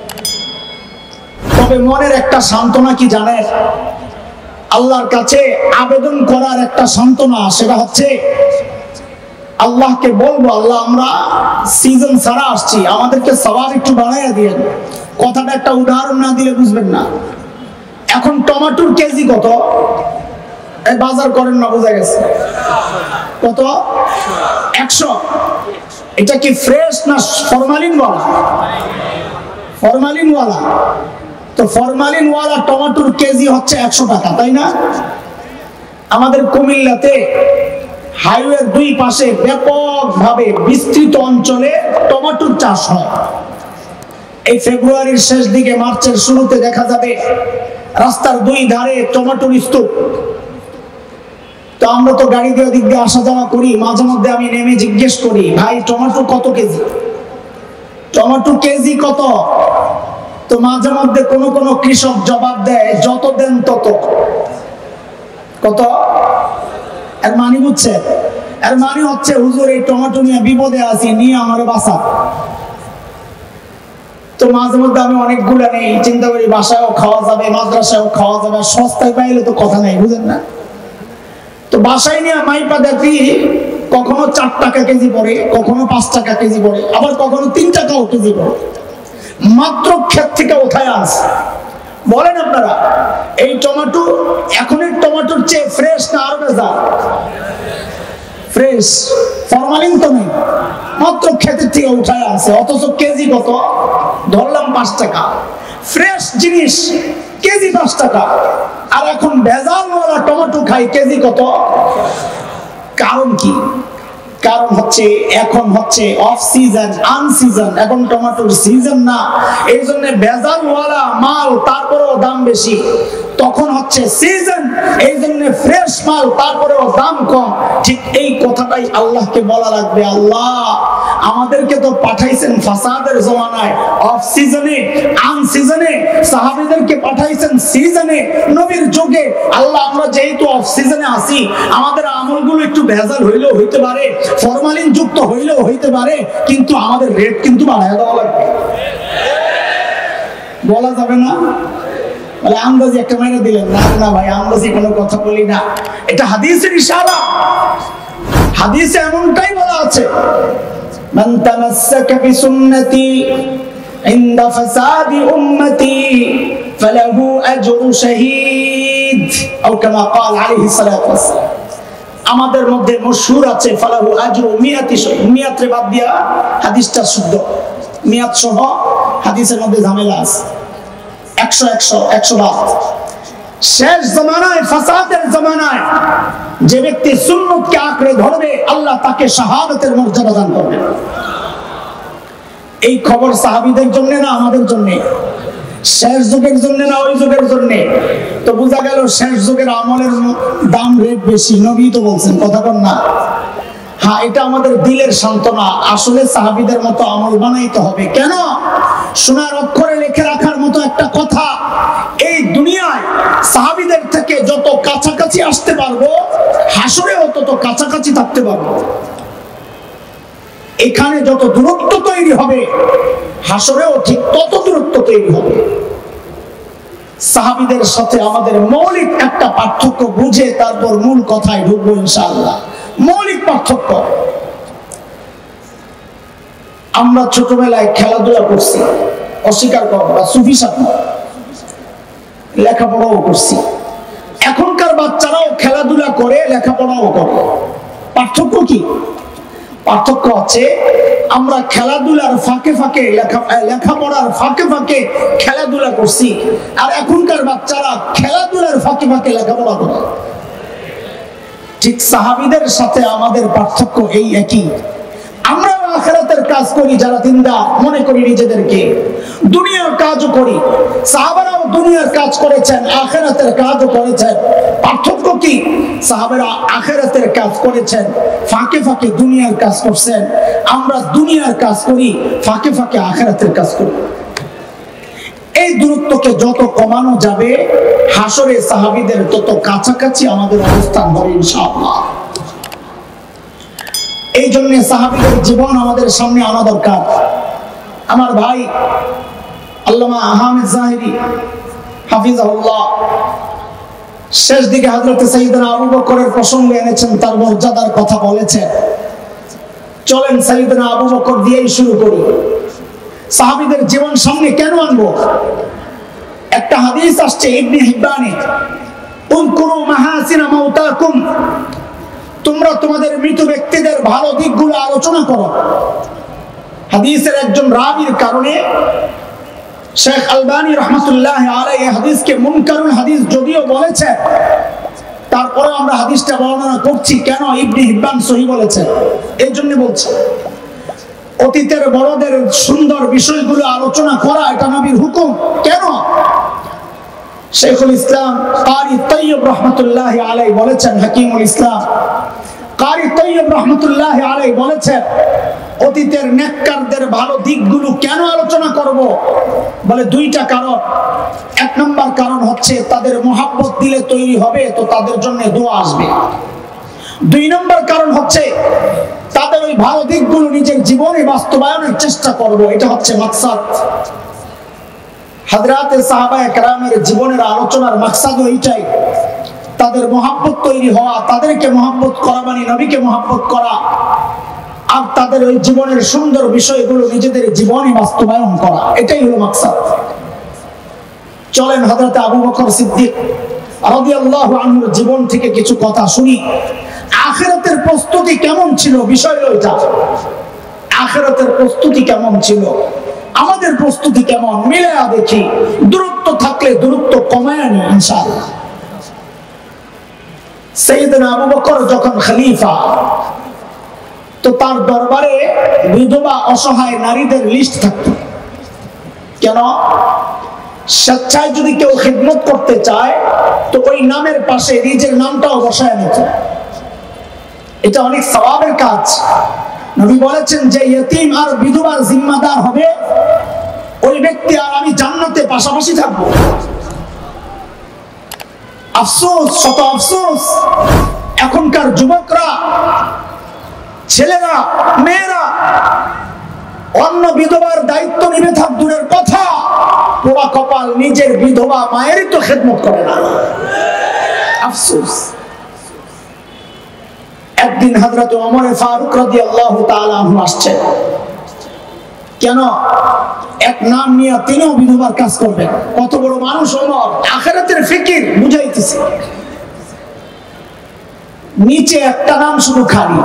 S1: তবে মনের একটা সান্ত্বনা কি জানেন? আল্লাহর কাছে আবেদন করার একটা সান্ত্বনা, সেটা হচ্ছে আল্লাহকে বলবো, আল্লাহ আমরা সিজন ছাড়া আসছি, আমাদেরকে সওয়াব একটু বাড়াইয়া দিয়েন। কথাটা একটা উদাহরণ না দিলে বুঝবেন না। এখন টমেটোর কেজি কত? এই বাজার করেন না, বোঝা গেছে কত? 100। এটা কি ফ্রেশ না ফরমালিন ওয়ালা? ফরমালিন ওয়ালা। তো ফরমালিন ওয়ালা টমেটোর কেজি হচ্ছে 100 টাকা, তাই না? আমাদের কুমিল্লাতে হাইওয়ের দুই পাশে ব্যাপকভাবে বিস্তৃত অঞ্চলে টমেটোর চাষ হয়। এই ফেব্রুয়ারির শেষ দিকে মার্চের শুরুতে দেখা যাবে রাস্তার দুই ধারে টমেটোর স্তূপ। তো আমরা তো গাড়ি দিয়ে দিক দিয়ে আসা যাওয়া করি, মাঝে মধ্যে আমি নেমে জিজ্ঞেস করি, ভাই টমেটো কত কেজি? টমেটো কেজি কত? তো মাঝে মধ্যে কোনো কৃষক জবাব দেয়, যত দেন তত। কত? এর মানে বুঝছে? এর মানে হচ্ছে, হুজুর এই টমেটো নিয়ে বিপদে আছি, নিয়ে আমারে বাঁচা। তো মাঝে মধ্যে আমি অনেকগুলা নেই, চিন্তা করি বাসায়ও খাওয়া যাবে, মাদ্রাসায়ও খাওয়া যাবে, সস্তায় পাইলে তো কথা নাই, বুঝেন না? তো বাসায় নিয়ে মাইপা দেখি কখনো 4 টাকা কেজি পড়ে, কখনো 5 টাকা কেজি পড়ে, আবার কখনো 3 টাকাও কেজি পড়ে। মাত্র ক্ষেত থেকে উঠায় আস। বলেন আপনারা এই টমেটো এখনের টমেটোর চেয়ে ফ্রেশ না আরো ভেজাল? ফ্রেশ, ফরমালিন তো নেই, মাত্র ক্ষেতের থেকে উঠায় আসে। অথচ কেজি কত? ধরলাম 5 টাকা। ফ্রেশ জিনিস কেজি 5 টাকা, আর এখন ভেজালওয়ালা টমেটো খাই কেজি কত? কারণ কি? কারণ হচ্ছে এখন হচ্ছে অফ সিজন, আনসিজন। এখন টমেটোর সিজন না, এই জন্য ভেজালওয়ালা মাল তারপরেও দাম বেশি। তখন হচ্ছে সিজন, এই জন্য ফ্রেশ মাল তারপরেও দাম কম। ঠিক এই কথাটাই আল্লাহকে বলা লাগবে, আল্লাহ আমাদেরকে তো পাঠাইছেন ফাসাদের জমানায়, অফ সিজনে, আনসিজনে। সাহাবীদেরকে পাঠাইছেন সিজনে, নবীর যুগে। আল্লাহ আমরা যেহেতু অফ সিজনে আছি, আমাদের আমলগুলো একটু ভেজাল হইলেও হইতে পারে, ফরমালিন যুক্ত হইলেও হইতে পারে, কিন্তু আমাদের রেট কিন্তু বাড়ায় দেওয়া লাগবে। বলা যাবে না? বলে আন্দাজি একটা মেরে দিলেন। না না ভাই, আন্দাজি কোনো কথা বলি না, এটা হাদিসের ইশারা। হাদিসে এমনটাই বলা আছে, মান তামাসসাকা বিসুন্নতি ইনদা ফাসাদি উম্মতি ফালাহু আজরু শাহীদ, আও কামা ক্বাল আলাইহিস সালাতু ওয়াসসালাম। আমাদের মধ্যে মশহুর আছে ফালাহু আজরু মিয়াতি শাহীদ। মিয়াতরে বাদ দিয়া হাদিসটা শুদ্ধ, মিয়াত সহ হাদিসের মধ্যে ঝামেলা আছে। 100 বার। শেষ জমানায়, ফাসাদের জমানায় যে ব্যক্তি সুন্নতকে আঁকড়ে ধরবে, আল্লাহ তাকে শাহাদাতের মর্যাদা দান করবে। এই খবর সাহাবীদের জন্য না আমাদের জন্য? শেষ যুগের জন্য না ওই যুগের জন্য? তো বোঝা গেল শেষ যুগের আমলের দাম রেট বেশি। নবী তো বলছেন, কথা বল না? হ্যাঁ, এটা আমাদের দিলের সান্ত্বনা। আসলে সাহাবীদের মতো আমল বানাইতে হবে। কেন? সোনার অক্ষরে লিখে রাখার মতো একটা কথা, এই দুনিয়ায় সাহাবীদের থেকে যত কাছাকাছি আসতে পারবো, হাসরেও তত কাছাকাছি থাকতে পারবো। এখানে যত দূরত্ব তৈরি হবে, হাসরেও ঠিক তত দূরত্ব তৈরি হবে। সাহাবীদের সাথে আমাদের মৌলিক একটা পার্থক্য বুঝে তারপর মূল কথায় ঢুকবো ইনশাআল্লাহ। মৌলিক পার্থক্য, আমরা ছোটবেলায় খেলাধুলা করছি, অস্বীকার করবো না, সুফি সাথে লেখাপড়াও করছি। এখনকার বাচ্চারাও খেলাধুলা করে, লেখাপড়াও করে। পার্থক্য কি? পার্থক্য হচ্ছে আমরা খেলাধুলার ফাঁকে ফাঁকে লেখাপড়ার ফাঁকে ফাঁকে খেলাধুলা করছি, আর এখনকার বাচ্চারা খেলাধুলার ফাঁকে ফাঁকে লেখাপড়া করে। ঠিক সাহাবীদের সাথে আমাদের পার্থক্য এই একই। আমরা আখিরাতের কাজ করি, যারা দিনদার মনে করি নিজেদেরকে, দুনিয়ার কাজও করি। সাহাবারাও দুনিয়ার কাজ করেছেন, আখিরাতের কাজও করেছেন। পার্থক্য কি? সাহাবারা আখিরাতের কাজ করেছেন, ফাঁকে ফাঁকে দুনিয়ার কাজ করছেন। আমরা দুনিয়ার কাজ করি, ফাঁকে ফাঁকে আখিরাতের কাজ করি। এই দূরত্বকে যত কমানো যাবে, হাসরে সাহাবীদের তত কাছাকাছি আমাদের অবস্থান হবে ইনশাআল্লাহ। এই জন্য সাহাবীদের জীবন আমাদের সামনে আনা দরকার। আমার ভাই আল্লামা আহমেদ জাহেরি হাফিজাহুল্লাহ শেষ দিকে হযরত সাইয়েদনা আবু বকরের প্রসঙ্গ এনেছেন, তার মর্যাদার কথা বলেছেন। চলেন সাইয়েদনা আবু বকর দিয়েই শুরু করি। সাহাবীদের জীবন সামনে কেন আনবো? একটা হাদিস আসছে ইবনে হিব্বানে, উনকুরু মাহাসিনা মাউতাকুম, তোমরা তোমাদের মৃত ব্যক্তিদের ভালো দিকগুলো আলোচনা করো। হাদিসের একজন রাবীর কারণে শেখ আলবানী রাহমাতুল্লাহ আলাইহি হাদিসকে মুনকারুল হাদিস যদিও বলেছে, তারপরে আমরা হাদিসটা বর্ণনা করছি কেন ইবনে হিব্বান সহিহ বলেছেন, এই জন্য বলছি। অতীতের বড়দের সুন্দর বিষয়গুলো আলোচনা করা এটা নবীর হুকুম। কেন? শেখুল ইসলাম কারি তৈয়ব রহমতুল্লাহ আলাইহি বলেছেন, হাকিমুল ইসলাম কারি তৈয়ব রহমতুল্লাহ আলাইহি বলেছেন, অতীতের নেককারদের ভালো দিকগুলো কেন আলোচনা করব? বলে দুইটা কারণ। এক নম্বর কারণ হচ্ছে তাদের মহব্বত দিলে তৈরি হবে, তো তাদের জন্য দোয়া আসবে। দুই নম্বর কারণ হচ্ছে তাদের ওই ভালো দিকগুলো নিজের জীবনে বাস্তবায়নের চেষ্টা করব, এটা হচ্ছে মাকসাদ। হযরতে সাহাবায়ে কেরামের জীবনের আলোচনার মাকসাদ এইটাই, তাদের মহব্বত তৈরি হওয়া, তাদেরকে মহব্বত করা মানে নবীকে মহব্বত করা, আর তাদের ওই জীবনের সুন্দর বিষয়গুলো নিজেদের জীবনে বাস্তবায়ন করা, এটাই হলো মাকসাদ। চলেন হযরত আবু বকর সিদ্দিক রাদিয়াল্লাহু আনহুর জীবন থেকে কিছু কথা শুনি। আখিরাতের প্রস্তুতি কেমন ছিল, বিষয় ওইটা। আখিরাতের প্রস্তুতি কেমন ছিল, আমাদের প্রস্তুতি কেমন, মিলায়া দেখি। দূরত্ব থাকলে দূরত্ব কমায় নি ইনশাআল্লাহ। সাইয়েদনা আবু বকর যখন খলিফা, তো তার দরবারে বিধবা অসহায় নারীদের লিস্ট থাকতো। কেন? স্বেচ্ছায় যদি কেউ খিদমত করতে চায় তো ওই নামের পাশে নিজের নামটাও বসায় নিত। এটা অনেক সওয়াবের কাজ। নবী বলেছেন যে ইয়তীম আর বিধবার জিম্মাদার হবে ওই ব্যক্তি আর আমি জান্নাতে পাশাপাশি থাকবো। আফসোস, শত আফসোস, এখনকার যুবকরা, ছেলেরা, মেয়েরা অন্য বিধবার দায়িত্ব নিবে থাক দূরের কথা, পোড়া কপাল, নিজের বিধবা মায়েরই তো খেদমত করে না। আফসোস। একদিন হযরত ওমর ফারুক রাদিয়াল্লাহু তাআলা আনহু আসছেন। কেন? এক নাম নিয়ে তিনিও বিধবার কাজ করবেন। কত বড় মানুষ ওমর, আখিরাতের ফিকির বুঝাইতেছে। নিচে একটা নাম শুধু খালি।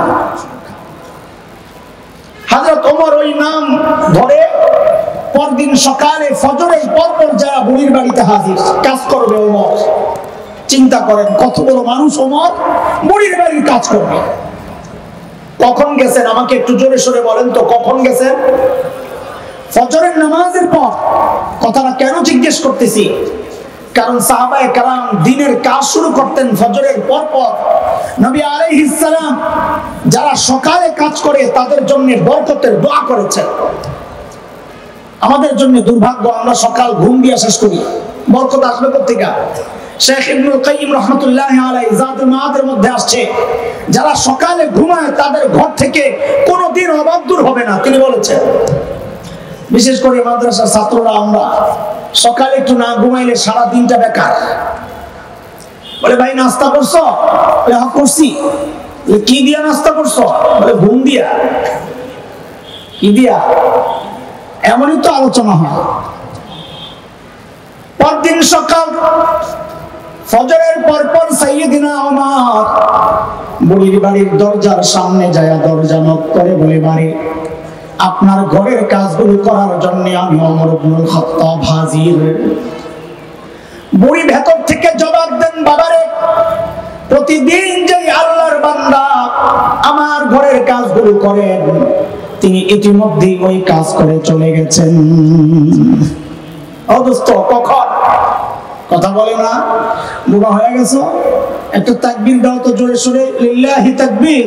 S1: হযরত ওমর ওই নাম ধরে পরদিন সকালে ফজরের পর যায় বুড়ির বাড়িতে হাজির, কাজ করবে ওমর। চিন্তা করেন কত বড় মানুষ ওমর, বুড়ির বাড়ির কাজ করবে। কখন গেছেন আমাকে একটু জোরে সোরে বলেন তো, কখন গেছেন? ফজরের নামাজের পর। কথাটা কেন জিজ্ঞেস করতেছি? কারণ সাহাবায়ে কেরাম দিনের কাজ শুরু করতেন ফজরের পর পর। নবী আলাইহিস সালাম যারা সকালে কাজ করে তাদের জন্য বরকতের দোয়া করেছেন। আমাদের জন্য দুর্ভাগ্য, আমরা সকাল ঘুম দিয়ে শেষ করি, বরকত আসবে কোথেকে? শেখ ইবনুল কাইয়িম রাহমাতুল্লাহি আলাইহি যাতুল মাআদের মধ্যে আসছে, যারা সকালে ঘুমায় তাদের ঘর থেকে কোনোদিন অভাব দূর হবে না, তিনি বলেছেন। বিশেষ করে মাদ্রাসার ছাত্ররা আমরা সকালে একটু না ঘুমাইলে সারা দিনটা বেকার। বলে ভাই নাস্তা করছো? বলে হ্যাঁ করছি। কি দিয়া নাস্তা করছো? বলে ঘুম দিয়া। কি দিয়া? এমনই তো আলোচনা হয়। পরদিন সকাল ফজরের পরপর সাইয়েদিনা ওমর বুড়ির বাড়ির দরজার সামনে যায়, দরজা নক করে বলে, বাড়ি আপনার ঘরের কাজগুলো করার জন্য আমি ওমর ইবনুল খাত্তাব হাজির। বুড়ি ভেতর থেকে জবাব দেন, বাবারে প্রতিদিন যে আল্লাহর বান্দা আমার ঘরের কাজগুলো করেন তিনি ইতিমধ্যেই ওই কাজ করে চলে গেছেন। অবস্থ কখন? কথা বলে না? বুবা হয়ে গেছো? একটা তাকবীর দাও তো জোরে সোরে, লিল্লাহি তাকবীর।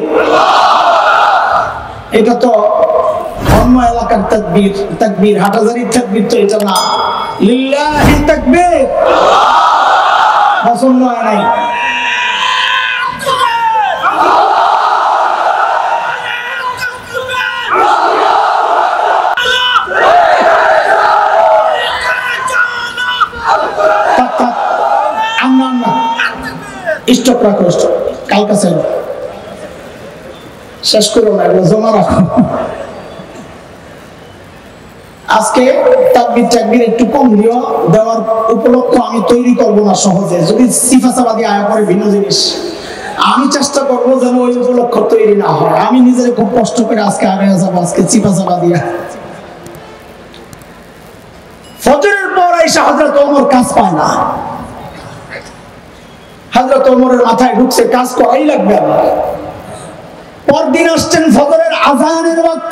S1: এটা তো অন্য এলাকার তাকবীর, তাকবীর হাটাজারির তাকবীর তো এটা না। লিল্লাহি তাকবীর। পছন্দ হয় নাই? স্টপ রাখো, কালকে
S2: শেষ করো না, এগুলো জমা রাখো। আজকে তাকবীর টাকবীর একটু কম দিও, দেওয়ার উপলক্ষ আমি তৈরি করব না সহজে। যদি সিফাসাবাদী আয়া পরে ভিন্ন জিনিস, আমি চেষ্টা করবো যেন ওই উপলক্ষ তৈরি না হয়। আমি নিজের খুব কষ্ট করে আজকে আগে যাবো, আজকে সিফাসাবাদিয়া। ফজরের পর আইসা হযরত ওমর কাজ পায় না। হযরত ওমরের মাথায় ঢুকছে কাজ করাই লাগবে আমার। পরদিন আসছেন ফজরের আযানের ওয়াক্ত,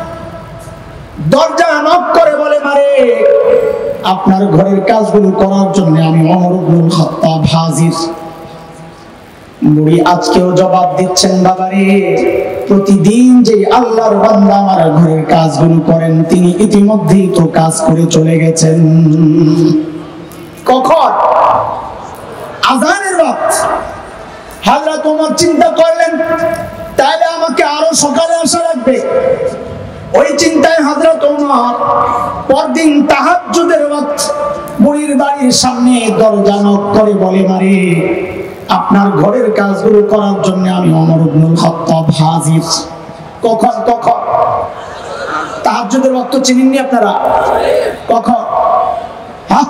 S2: দরজা নক করে বলে, মারে আপনার ঘরের কাজগুলো করার জন্য আমি ওমর ইবনুল খাত্তাব হাজির। বুড়ি আজকেও জবাব দিচ্ছেন, বাবারে প্রতিদিন যে আল্লাহর বান্দা আমার ঘরের কাজগুলো করেন, তিনি ইতিমধ্যেই তো কাজ করে চলে গেছেন। কখন? আযানের ওয়াক্ত। হযরত ওমর চিন্তা করলেন, তাহলে আমাকে আরো সকালে আসা লাগবে। ওই চিন্তায় হযরত ওমর পরদিন তাহাজ্জুদের ওয়াক্ত বুড়ির বাড়ির সামনে দরজা নক করে বলে, মারে আপনার ঘরের কাজগুলো করার জন্য আমি ওমর ইবনুল খাত্তাব হাজির। কখন? কখন? তাহাজ্জুদের ওয়াক্ত চিনেননি আপনারা? কখন? হ্যাঁ,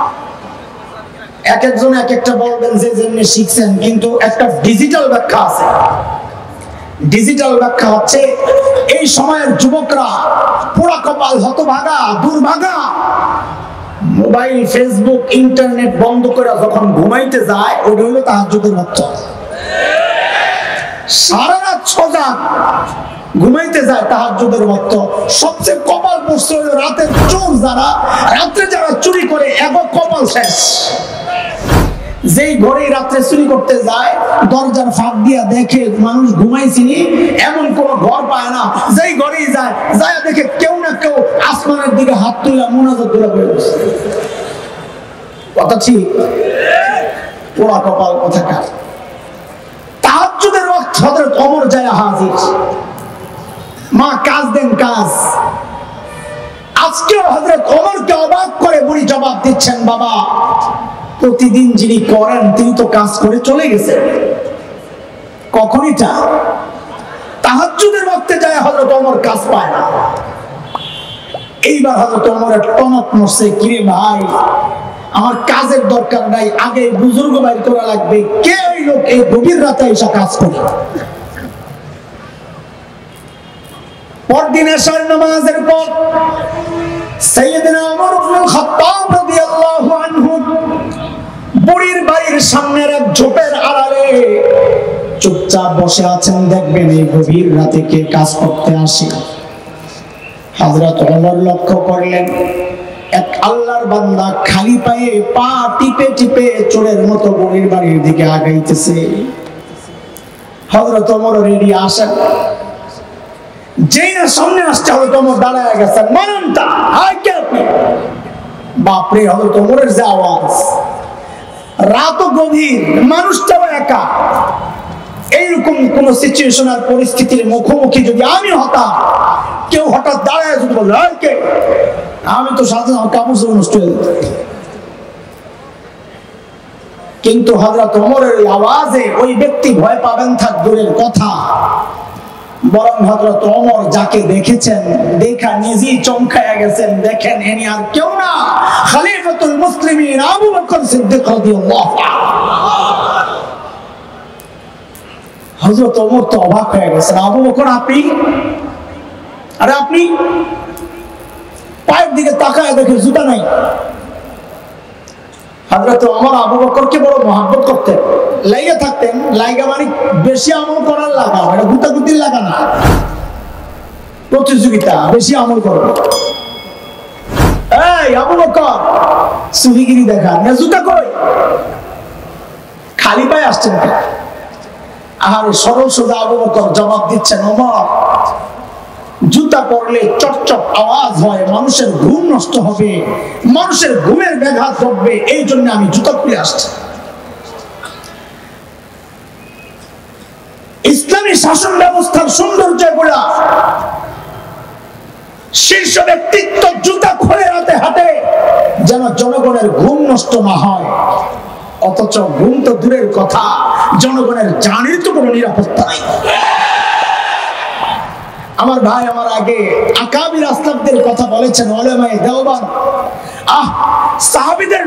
S2: এক একজন এক একটা বলবেন যে যেমনি শিখছেন, কিন্তু একটা ডিজিটাল ব্যাখ্যা আছে। ডিজিটাল ব্যাখ্যা হচ্ছে, এই সময়ের যুবকরা পোড়া কপাল, হতভাগা, দুর্ভাগা, মোবাইল, ফেসবুক, ইন্টারনেট বন্ধ করে যখন ঘুমাইতে যায়, ওটা হলো তাহাজ্জুদের ওয়াক্ত। সারা রাত সজাগ ঘুমাইতে যায়, তাহাজ্জুদের ওয়াক্ত। সবচেয়ে কপাল পড়ছে হলো রাতের চোর যারা, রাত্রে যারা চুরি করে, এগো কপাল শেষ। যেই ঘরে রাত্রে চুরি করতে যায়, দরজার ফাঁক দিয়া দেখে মানুষ ঘুমাইছিনি, এমন কোন ঘর পায় না। যেই ঘরেই যায়, যায় দেখে কেউ না কেউ আসমানের দিকে হাত তুলে মুনাজাত করে বসে। কথা ঠিক? পোড়া কপাল কোথাকার। তাহাজ্জুদের ওয়াক্ত হযরত ওমর যায় হাজির। মা কাজ দেন, কাজ। আজকেও হযরত ওমরকে অবাক করে বুড়ি জবাব দিচ্ছেন, বাবা প্রতিদিন যিনি করেন তিনি তো কাজ করে চলে গেছেন। কখন? এটা তাহাজ্জুদের ওয়াক্তে যায় হযরত ওমর কাজ পায় না। এইবার হযরত ওমরের টনক নড়ছে, কিরে ভাই আমার কাজের দরকার নাই, আগে বুজুর্গ বাইর করা লাগবে। কে ওই লোক এই গভীর রাতে এসে কাজ করে? পরদিন এশার নামাজের পর সাইয়েদনা ওমর ইবনুল খাত্তাব রাদিয়াল্লাহু আনহু বুড়ির বাড়ির সামনের এক ঝোপের আড়ালে চুপচাপ বসে আছেন। দেখবেন এই গভীর রাতে কে কাজ করতে আসে। হযরত ওমর লক্ষ্য করলেন, এক আল্লাহর বান্দা খালি পায়ে পা টিপে টিপে চোরের মতো বুড়ির বাড়ির দিকে আগাইতেছে। হযরত ওমর রেডি আসেন, যেই না সামনে আসছে হযরত ওমর দাঁড়ায় গেছেন। মাননটা হায় কে আপনি? বাপরে, হযরত ওমরের যে আওয়াজ! রাত গভীর, মানুষটাও একা। এইরকম কোন সিচুয়েশন আর পরিস্থিতির মুখোমুখি যদি আমি হতাম, কেউ হঠাৎ দাঁড়ায় যদি বলল কে, আমি তো সাথে কাপড় নষ্ট হয়ে যেত। কিন্তু হযরত ওমরের আওয়াজে ওই ব্যক্তি ভয় পাবেন থাক দূরের কথা, বরং হযরত ওমর যাকে দেখেছেন, দেখা নিজেই চমকায়া গেছেন। দেখেন এনি আর কেউ না, খলিফাতুল মুসলিমিন আবু বকর সিদ্দিক রাদিয়াল্লাহু আনহু। হযরত ওমর তো অবাক হয়ে গেছেন। আবু বকর আপনি? আরে আপনি? পায়ের দিকে তাকায় দেখে জুতা নাই। হযরত ওমর আবু বকরকে বড় মহব্বত করতেন, লাইগা থাকতেন। লাইগা মানে বেশি আমল করার লাগা, এটা গুতাগুতির লাগা না, প্রতিযোগিতা, বেশি আমল করবে। এই আবু বকর, সুবিগিরি দেখা না, জুতা কই? খালি পায়ে আসছেন কেন? আরে সরল সোজা আবু বকর জবাব দিচ্ছেন, ওমর জুতা পরলে চটচট আওয়াজ হয়, মানুষের ঘুম নষ্ট হবে, মানুষের ঘুমের ব্যাঘাত ঘটবে, এই জন্য আমি জুতা খুলে আসছি। ইসলামী শাসন ব্যবস্থার সৌন্দর্য গুলা, শীর্ষ ব্যক্তিত্ব জুতা খুলে রাতে হাঁটে যেন জনগণের ঘুম নষ্ট না হয়। অথচ ঘুম তো দূরের কথা, জনগণের জানের তো কোনো নিরাপত্তা নাই।
S1: আমার ভাই আমার আগে আকাবির আসলাফদের কথা বলেছেন, উলামায়ে দেওবন্দ। সাহাবীদের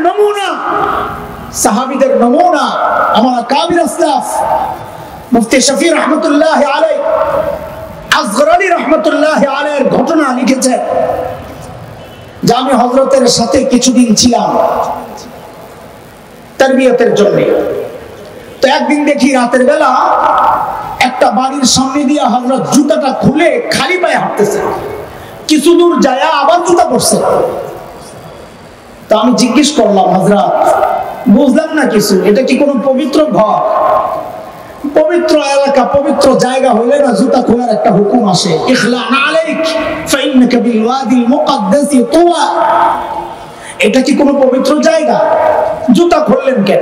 S1: নমুনা আমার আকাবির আসলাফ। মুফতি শফি রহমতুল্লাহ আলাইহি, আসগর আলী রহমতুল্লাহ আলাইহির ঘটনা লিখেছেন যে আমি হযরতের সাথে কিছুদিন ছিলাম তারবিয়তের জন্য। তো একদিন দেখি রাতের বেলা একটা বাড়ির সামনে দিয়ে হযরত জুতাটা খুলে খালি পায়ে হাঁটতেছে। কিছু দূর যায় আবার জুতা পরছে। তো আমি জিজ্ঞেস করলাম, হযরত বুঝলাম না কিছু, এটা কি কোনো পবিত্র ঘর, পবিত্র এলাকা, পবিত্র জায়গা হইলে না জুতা খোলার একটা হুকুম আসে? ইখলান আলাইক ফাইন্নাকা বিল ওয়াদিল মুকাদ্দাসি তুওয়া। এটা কি কোনো পবিত্র জায়গা? জুতা খুললেন কেন?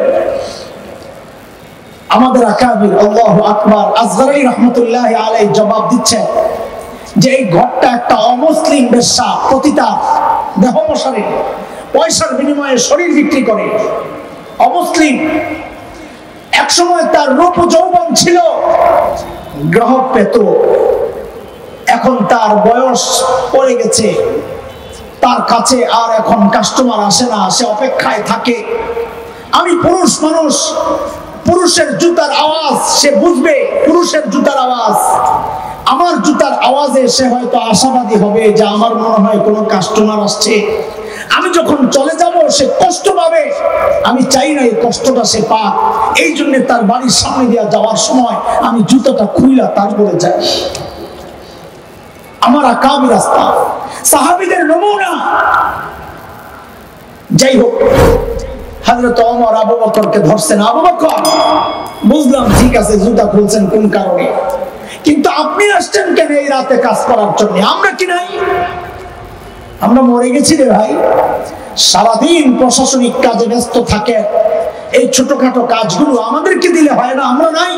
S1: আমাদের আকাবির আল্লাহু আকবার আসগর আলী রাহমাতুল্লাহ আলাইহি জবাব দিচ্ছেন যে এই ঘরটা একটা অমুসলিম বেশ্যা পতিতা দেহ মশারে পয়সার বিনিময়ে শরীর বিক্রি করে, অমুসলিম। একসময় তার রূপ যৌবন ছিল, গ্রাহক পেত, এখন তার বয়স পড়ে গেছে, তার কাছে আর এখন কাস্টমার আসে না, সে অপেক্ষায় থাকে। আমি পুরুষ মানুষ, পুরুষের জুতার আওয়াজ সে বুঝবে, পুরুষের জুতার আওয়াজ, আমার জুতার আওয়াজে সে হয়তো আশাবাদী হবে যে আমার মনে হয় কোনো কাস্টমার আসছে। আমি যখন চলে যাব সে কষ্ট পাবে, আমি চাই না এই কষ্টটা সে পাক। এই জন্য তার বাড়ির সামনে দিয়ে যাওয়ার সময় আমি জুতাটা খুইলা তারপরে যাই। আমার আকাবির রাস্তা, সাহাবীদের নমুনা। যাই হোক, হযরত ওমর আবু বকরকে ধরছেন। আবু বকর, বুঝলাম ঠিক আছে জুতা খুলছেন কোন কারণে, কিন্তু আপনি আসছেন কেন এই রাতে কাজ করার জন্য? আমরা কি নাই? আমরা মরে গেছি রে ভাই। সারাদিন প্রশাসনিক কাজে ব্যস্ত থাকে, এই ছোটখাটো কাজগুলো আমাদেরকে দিলে হয় না? আমরা নাই?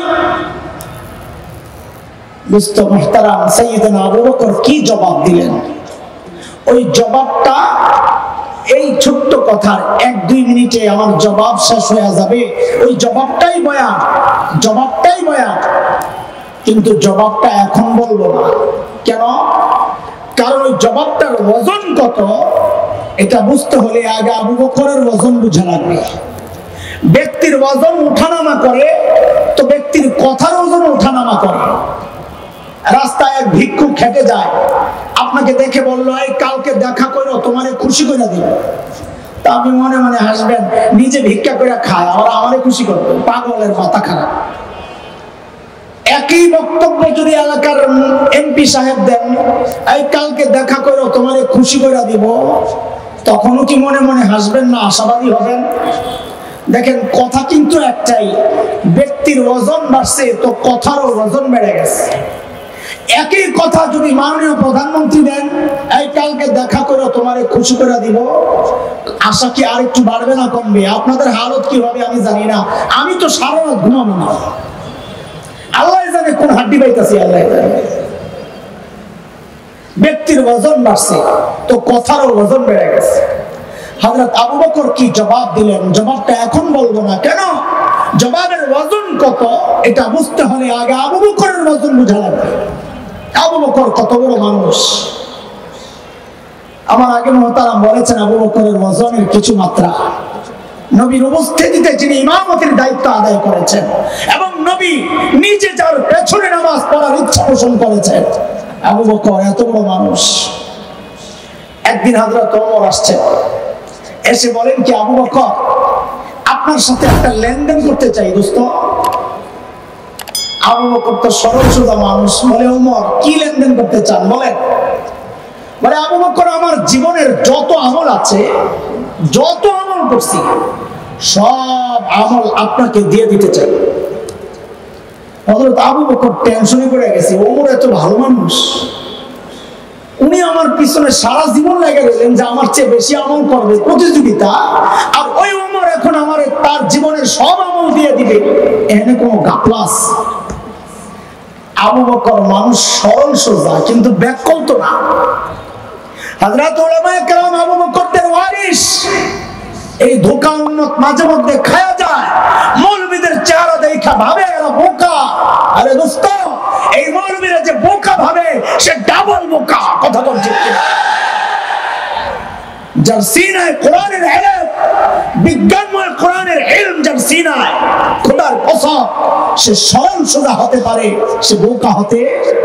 S1: দোস্ত মুহতারাম, সাইয়েদনা আবু বকর কি জবাব দিলেন? ওই জবাবটা, এই ছোট্ট কথার 1-2 মিনিটে আমার জবাব শেষ হয়ে যাবে। ওই জবাবটাই বয়ান, জবাবটাই বয়ান, কিন্তু জবাবটা এখন বলবো না। কেন? কারণ ওই জবাবটার ওজন কত এটা বুঝতে হলে আগে আবু বকরের ওজন বুঝা লাগবে। ব্যক্তির ওজন উঠানামা করে তো ব্যক্তির কথার ওজন উঠানামা করে। রাস্তায় এক ভিক্ষুক খেটে যায়, আপনাকে দেখে বললো এই কালকে দেখা করো, তোমারে খুশি করে দিব। তা আপনি মনে মনে হাসবেন, নিজে ভিক্ষা করে খায় আর আমারে খুশি করবে, পাগলের মাথা খারাপ। একই বক্তব্য যদি এলাকার এমপি সাহেব দেন, এই কালকে দেখা করো, তোমারে খুশি করে দিব, তখনও কি মনে মনে হাসবেন না আশাবাদী হবেন? দেখেন, কথা কিন্তু একটাই, ব্যক্তির ওজন বাড়ছে তো কথারও ওজন বেড়ে গেছে। একই কথা যদি মাননীয় প্রধানমন্ত্রী দেন, এই কালকে দেখা করে তোমারে খুশি করে দিব, আশা কি আর একটু বাড়বে না কমবে? আপনাদের হালত কি হবে আমি জানি না, আমি তো সারা রাত ঘুমাবো না। আল্লাহ জানে কোন হাড্ডি পাইতেছি, আল্লাহ জানে। ব্যক্তির ওজন বাড়ছে তো কথারও ওজন বেড়ে গেছে। হযরত আবু বকর কি জবাব দিলেন? জবাবটা এখন বলবো না। কেন? জবাবের ওজন কত এটা বুঝতে হলে আগে আবু বকরের ওজন বুঝা লাগবে। আবু বকর কত বড় মানুষ। আমার আগে মুহতারাম বলেছেন আবু বকরের ওজনের কিছু মাত্রা। নবীর উপস্থিতিতে যিনি ইমামতির দায়িত্ব আদায় করেছেন এবং নবী নিজে যার পেছনে নামাজ পড়ার ইচ্ছা পোষণ করেছেন, আবু বকর এত বড় মানুষ। একদিন হযরত ওমর আসছেন, এসে বলেন কি আবু বকর, আপনার সাথে একটা লেনদেন করতে চাই দোস্ত। আবু বকর তো সরল সোজা মানুষ, বলে ওমর কি লেনদেন করতে চান বলেন? বলে আবু বকর, আমার জীবনের যত আমল আছে, যত আমল করছি, সব আমল আপনাকে দিয়ে দিতে চাই। হযরত আবু বকর টেনশনে পড়ে গেছে, ওমর এত ভালো মানুষ, উনি আমার পিছনে সারা জীবন লেগে গেলেন যে আমার চেয়ে বেশি আমল করবে, প্রতিযোগিতা, আর ওই ওমর এখন আমার তার জীবনের সব আমল দিয়ে দিবে, এখানে কোনো গাপ্লাস। আবু বকর মানুষ সরল সোজা, কিন্তু ব্যাকল তো না। হযরত উলামায়ে কেরাম আবু বকরদের ওয়ারিস। এই ধোঁকা উম্মত মাঝে মধ্যে খায়া যায়, মৌলবীদের চেহারা দেখা ভাবে এরা বোকা। আরে দোস্ত, এই মৌলবীরা যে বোকা ভাবে সে ডাবল বোকা। কথা বলছে যার সিনায় কোরআনের ইলম, বিজ্ঞানময় কোরআনের ইলম যার সিনায়, খোদার কসম সে সরল সোজা হতে পারে, সে বোকা হতে।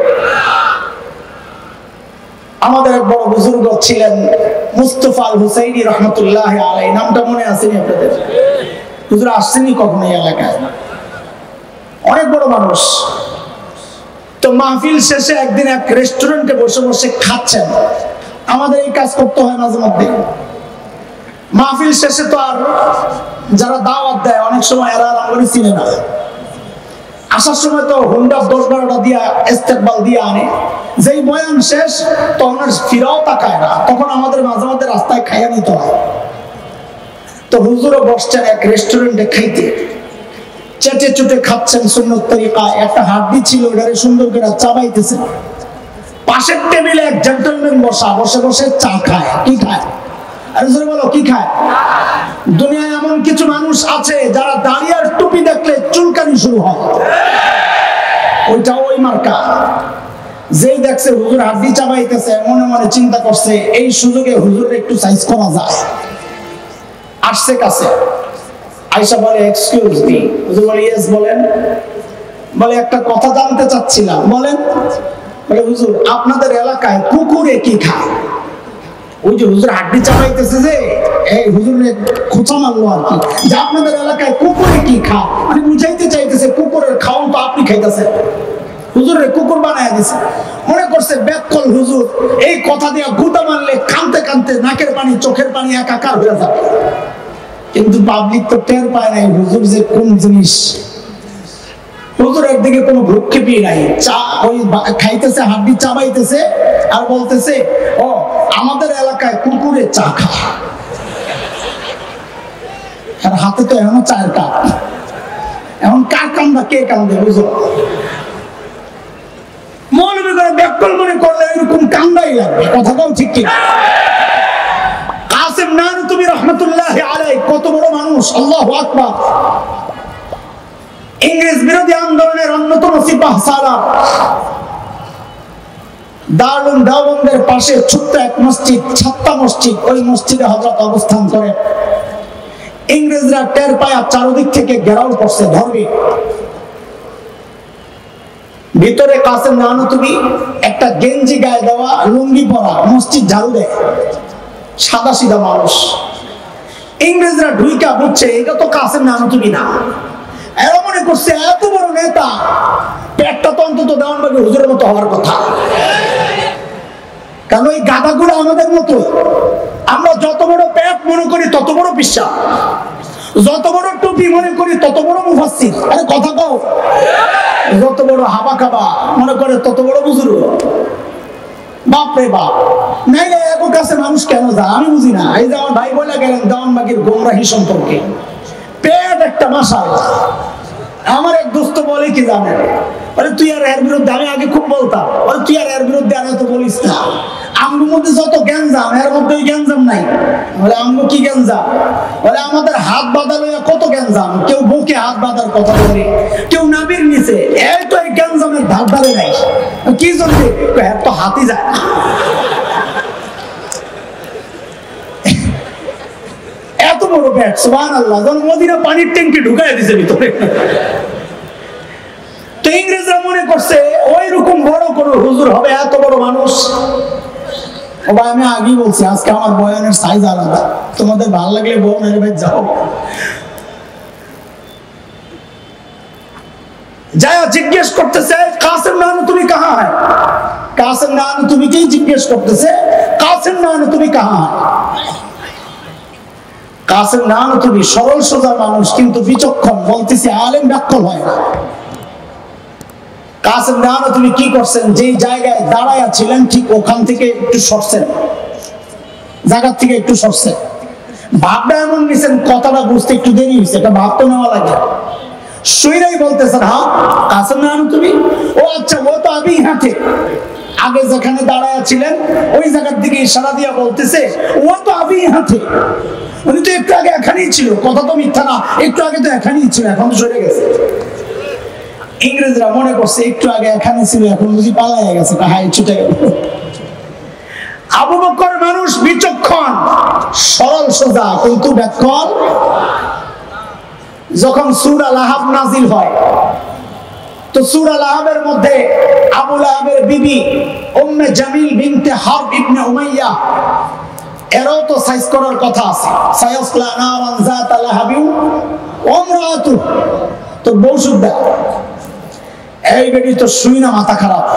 S1: আমাদের এক বড় বুজুর্গ ছিলেন মুস্তাফা আল হুসাইনি রহমতুল্লাহ আলাইহি, নামটা মনে আসেনি আপনাদের? হুজুর আসছেনি কখনো এই এলাকায়? অনেক বড় মানুষ। তো মাহফিল শেষে একদিন এক রেস্টুরেন্টে বসে বসে খাচ্ছেন। আমাদের এই কাজ করতে হয় মাঝে মধ্যে। মাহফিল শেষে তো আর যারা দাওয়াত দেয় অনেক সময় এরা আমাকে চিনে না, আসার সময় তো হুন্ডা 10-12টা দিয়া ইস্তেকবাল দিয়ে আনে। যেই বয়ান শেষ তখন আর ফিরাও তাকায় না, তখন আমাদের মাঝে মধ্যে রাস্তায় খাইয়া নিতে হয়। তো হুজুরও বসছেন এক রেস্টুরেন্টে খাইতে, চেটে চুটে খাচ্ছেন সুন্নত তরিকায়। একটা হাড্ডি ছিল, ওটারে সুন্দর করে চাবাইতেছেন। পাশের টেবিলে এক জেন্টলম্যান বসা, বসে বসে চা খায়। কি খায়? আরে জোরে বলো, কি খায়? দুনিয়ায় এমন কিছু মানুষ আছে যারা দাড়ি আর টুপি দেখলে চুলকানি শুরু হয়, ওইটা ওই মার্কা। যেই দেখছে হুজুর হাড্ডি চাবাইতেছে, মনে মনে চিন্তা করছে এই সুযোগে হুজুর একটু সাইজ করা যায়। আসছে কাছে, আয়েশা বলে এক্সকিউজ মি। হুজুর বলে ইয়েস বলেন। বলে একটা কথা জানতে চাচ্ছিলাম। বলেন। বলে হুজুর আপনাদের এলাকায় কুকুরে কি খায়? ওই যে হুজুর হাড্ডি চাবাইতেছে, যে এই হুজুরে খোঁচা মারলো আর কি, যে আপনাদের এলাকায় কুকুরে কি খায়, মানে বুঝাইতে চাইতেছে কুকুরের খাওন তো আপনি খাইতেছেন। হুজুরে কুকুর বানায় দিছে। মনে করছে বেকল হুজুর এই কথা দিয়ে গুতা মারলে কানতে কানতে নাকের পানি চোখের পানি একাকার হয়ে যাবে। কিন্তু পাবলিক তো টের পায় নাই হুজুর যে কোন জিনিস। হুজুরের দিকে কোনো ভ্রুক্ষেপই নাই, চা ওই খাইতেছে, হাড্ডি চাবাইতেছে আর বলতেছে ও আমাদের এলাকায় কুকুরে চা খায়। আর হাতে তো এখনো চায়ের কাপ। এখন কার কান্দা কে কান্দে বুঝো? মৌলবি করে ব্যাকল মনে করলে এরকম কান্দাই লাগবে। কথাটাও ঠিক কি? কাসেম নানুতুবি রহমতুল্লাহ আলাইহি কত বড় মানুষ, আল্লাহু আকবার। ইংরেজ বিরোধী আন্দোলনের অন্যতম সিপাহ সালার। দারুল দেওবন্দের পাশে ছোট্ট এক মসজিদ, ছাত্তা মসজিদ, ওই মসজিদে হযরত অবস্থান করে। ইংরেজরা টের পায় চারদিক থেকে ঘেরাও করছে, ধরবে। ভিতরে কাসেম নানুতুবি একটা গেঞ্জি গায়ে দেওয়া, লুঙ্গি পরা, মসজিদ ঝাড়ু দেয়, সাদা সিধা মানুষ। ইংরেজরা ঢুইকা বুঝছে এটা তো কাসেম নানুতুবি না। এরা মনে করছে এত বড় নেতা, পেটটা তো অন্তত দেওয়ানবাগী হুজুরের মতো হওয়ার কথা। কারণ ওই গাধাগুলো আমাদের মতো। আমরা যত বড় পেট মনে করি তত বড় বিশ্বাস, যত বড় টুপি মনে করি তত বড় মুফাসসির। আরে কথা কও। যত বড় হাবা খাবা মনে করে তত বড় বুজুর্গ। বাপরে বাপ। নাইলে এর কাছে মানুষ কেন যায় আমি বুঝি না। এই যে আমার ভাই বলে গেলেন দেওয়ানবাগীর গোমরাহি সম্পর্কে, পেট একটা মাশাআল্লাহ। আমার এক দোস্ত বলে কি জানেন, বলে তুই আর এর বিরুদ্ধে, আমি আগে খুব বলতাম, বলে তুই আর এর বিরুদ্ধে আর তো বলিস না। আমগুর মধ্যে যত গ্যাঞ্জাম, এর মধ্যে ওই গ্যাঞ্জাম নাই। বলে আমগো কি গ্যাঞ্জাম? বলে আমাদের হাত বাঁধা লইয়া কত গ্যাঞ্জাম। কেউ বুকে হাত বাঁধার কথা বলে, কেউ নাবির নিচে। এই তো এই গ্যাঞ্জামের ধার ধারে নাই। কি জন্য? তো হাতি যায়। এত বড় পেট, সুবহানাল্লাহ। যখন মদিনা পানির ট্যাঙ্কি ঢুকাই দিছে ভিতরে। তো ইংরেজরা মনে করছে ওই রকম বড় কোন হুজুর হবে, এত বড় মানুষ। ও ভাই আমি আগেই বলছি আজকে আমার বয়ানের সাইজ আলাদা। তোমাদের ভালো লাগলে বল, নাহলে ভাই যাও। যায়া জিজ্ঞেস করতেছে কাসেম নানুতুবি কাহা হ্যায়? কাসেম নানুতুবিকেই জিজ্ঞেস করতেছে কাসেম নানুতুবি কাহা হ্যায়? কাসেম নানুতুবি সরল সোজা মানুষ, কিন্তু বিচক্ষণ। বলতেছে আলেম ব্যাকল হয় না। কাসেম নানুতুবি কি করছেন, যেই জায়গায় দাঁড়ায়া ছিলেন ঠিক ওখান থেকে একটু সরছেন, জায়গা থেকে একটু সরছেন। ভাবটা এমন নিছেন, কথাটা বুঝতে একটু দেরি হয়েছে, এটা ভাব তো নেওয়া লাগে। শুইরাই বলতেছেন হ্যাঁ কাসেম নানুতুবি, ও আচ্ছা ও তো আমি হাতে আগে যেখানে দাঁড়ায়া ছিলেন ওই জায়গার দিকে ইশারা দিয়া বলতেছে ও তো আমি হাতে, উনি তো একটু আগে এখানেই ছিল। কথা তো মিথ্যা না, একটু আগে তো এখানেই ছিল, এখন তো সরে গেছে। ইংরেজরা মনে করছে একটু আগে এখানে ছিল, এখন বুঝি পালায় গেছে, হাই ছুটে গেল। আবু বকর মানুষ বিচক্ষণ, সরল সোজা, কিন্তু ব্যাকল। যখন সূরা লাহাব নাজিল হয়, তো সূরা লাহাবের মধ্যে আবু লাহাবের বিবি উম্মে জামিল বিনতে হারব ইবনে উমাইয়া, এরও তো সাইজ করার কথা আছে। সায়াসলা নারান যাতা লাহাবিন ওয়া ইমরাতু, তো বউ সুদ্ধা। এই বেটি তো শুই না, মাথা খারাপ।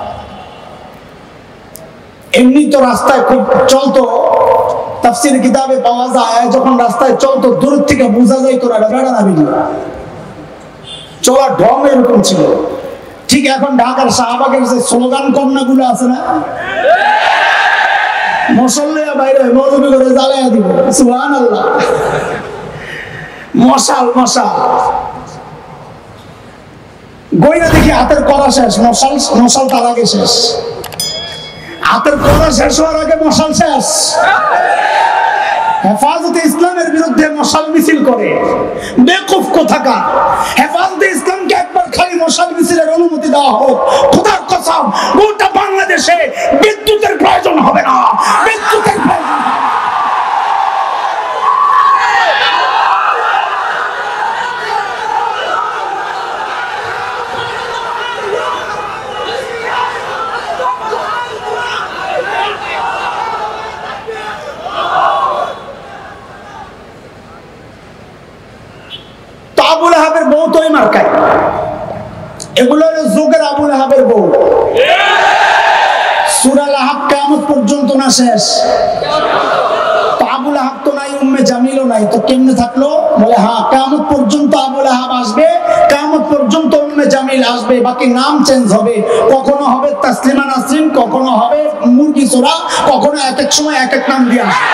S1: এমনি তো রাস্তায় খুব চলতো, তাফসীর কিতাবে পাওয়া যায়, যখন রাস্তায় চলতো দূর থেকে বোঝা যায় তো বেড়া না বেরিয়ে চলার ঢং এরকম ছিল। ঠিক এখন ঢাকার শাহবাগের যে স্লোগান কন্যাগুলো আছে না, মশাল্লা বাইরে মৌলবি করে জ্বালাইয়া দিব, সুবহানাল্লাহ, মশাল মশাল গইনা দেখি হাতের করা শেষ, মশাল মশাল তার আগে শেষ, হাতের করা শেষ হওয়ার আগে মশাল শেষ। হেফাজতে ইসলামের বিরুদ্ধে মশাল মিছিল করে, বেকুফ কোথাকার। হেফাজতে ইসলামকে একবার খালি মশাল মিছিলের অনুমতি দেওয়া হোক, খোদার কসম গোটা বাংলাদেশে বিদ্যুতের প্রয়োজন হবে না, বিদ্যুতের প্রয়োজন। আবু লাহাবের বউ তো মার্কায়, এগুলো যুগের আবু লাহাবের বউ। সূরা লাহাব কিয়ামত পর্যন্ত না শেষ, তো আবু লাহাব তো নাই, উম্মে জামিলও নাই, তো কেমনে থাকলো? বলে হ্যাঁ, কিয়ামত পর্যন্ত আবু লাহাব আসবে, কিয়ামত পর্যন্ত উম্মে জামিল আসবে, বাকি নাম চেঞ্জ হবে। কখনো হবে তাসলিমা নাসরিন, কখনো হবে মুরগি চোরা, কখনো এক এক সময় এক এক নাম দিয়ে আসবে।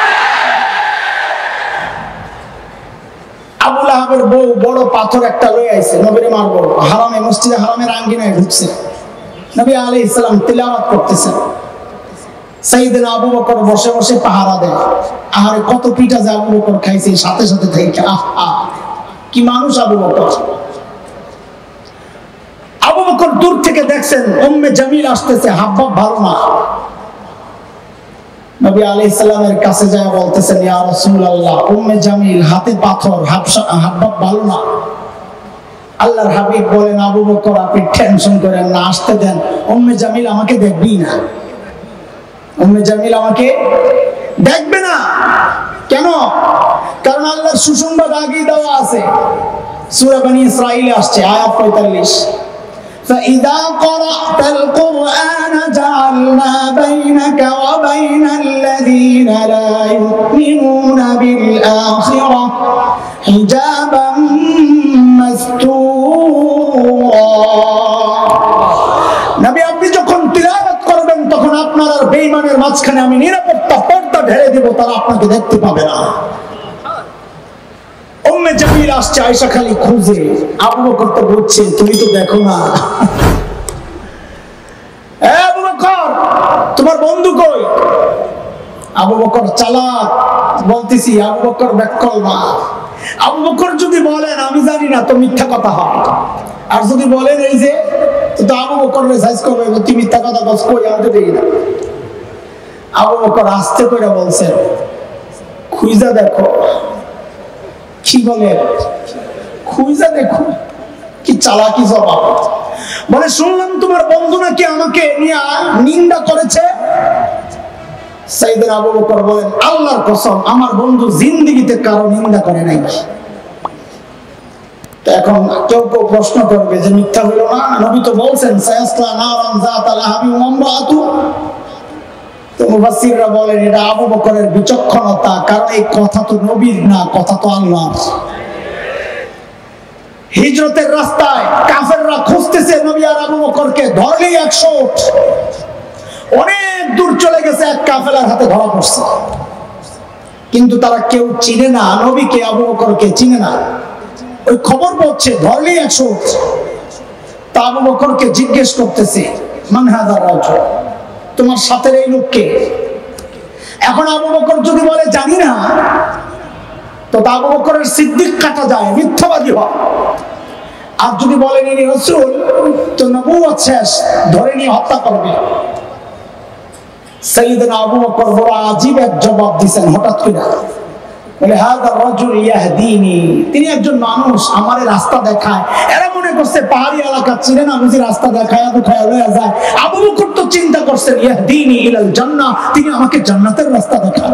S1: আবু লাহাবের বউ বড় পাথর একটা লয়ে আইছে, নবীরে মারবো, হারামে মসজিদে হারামের আঙ্গিনায় ঢুকছে। নবী আলাইহিস সালাম তিলাওয়াত করতেছেন, সাইয়েদনা আবু বকর বসে বসে পাহারা দেয়। আহারে কত পিঠা যে আবু বকর খাইছে সাথে সাথে থেকে, আহা কি মানুষ আবু বকর। আবু বকর দূর থেকে দেখছেন উম্মে জামিল আসতেছে, হাবভাব ভালো না। নবী আলাইহিস সালামের কাছে যায় বলতেছেন, ইয়া রাসূলুল্লাহ, উম্মে জামিল হাতে পাথর, হাবভাব ভালো না। আল্লাহর হাবিব বলেন, আবু বকর আপনি টেনশন করেন না, আসতে দেন, উম্মে জামিল আমাকে দেখবেই না, উম্মে জামিল আমাকে দেখবে না। কেন? কারণ আল্লাহর সুসংবাদ আগেই দেওয়া আছে, সূরা বনী ইসরাঈলে আসছে, আয়াত 45, فإذا قرأت القرآن جعلنا بينك وبين الذين لا يؤمنون بالآخرة حجابا مستورا। নবী আপনি যখন তিলাওয়াত করবেন তখন আপনার আর বেঈমানের মাঝখানে আমি নিরাপত্তা পর্দা ঢেলে দেব, তারা আপনাকে দেখতে পাবে না। উম্মে জামিল আসছে, আয়েশা খালি খুঁজে, আবু বকর তো বুঝছে তুমি তো দেখো না। আবু বকর তোমার বন্ধু কই? আবু বকর চালাক, বলতেছি আবু বকর ব্যাককল না। আবু বকর যদি বলেন আমি জানি না, তো মিথ্যা কথা হয়, আর যদি বলেন এই যে, তো আবু বকর সাইজ করবে, তুই মিথ্যা কথা বলছ, কই আমি তো দেখি না। আবু বকর আস্তে করে বলছেন, খুঁজা দেখো। কি বলে? খুঁজা দেখো। কি চালাকি জবাব। বলে শুনলাম তোমার বন্ধু নাকি আমাকে নিয়ে নিন্দা করেছে। সাইয়েদনা আবু বকর বলেন, আল্লাহর কসম আমার বন্ধু জিন্দেগিতে কারো নিন্দা করে নাই। তো এখন কেউ কেউ প্রশ্ন করবে যে মিথ্যা হলো না, নবী তো বলছেন সায়াসলা নারান যাতা লাহাবিন ওয়া ইমরাতু। তো মুফাসসিররা বলেন এটা আবু বকরের বিচক্ষণতা, কারণ এই কথা তো নবীর না, কথা তো আল্লাহর। হিজরতের রাস্তায় কাফেররা খুঁজতেছে নবী আর আবু বকরকে, ধরলেই 100 উট, অনেক দূর চলে গেছে, এক কাফেলার হাতে ধরা পড়ছে, কিন্তু তারা কেউ চিনে না নবীকে, আবু বকরকে চিনে না। ওই খবর পড়ছে ধরলেই 100 উট। তা আবু বকরকে জিজ্ঞেস করতেছে, মান হাযার রাজুল, তোমার সাথে এই লোককে? এখন আবু বকর যদি বলে জানি না, তো আবু বকরের সিদ্দিক কাটা যায়, মিথ্যাবাদী হয়। আর যদি বলেন ইনি রাসূল, তো নবুয়ত শেষ, ধরে নিয়ে হত্যা করবে। সাইয়েদনা আবু বকর বড় আজীব এক জবাব দিয়েছেন হঠাৎ করে, বলে হাযা রাজুল ইয়াহদিনি, তিনি একজন মানুষ আমারে রাস্তা দেখায়। এরা মনে করছে পাহাড়ি এলাকা চিনে না বুঝি রাস্তা দেখায় দেখায় লয়ে যায়। আবু বকর তো চিন্তা করছেন ইয়াহদিনি ইলাল জান্নাহ, তিনি আমাকে জান্নাতের রাস্তা দেখান।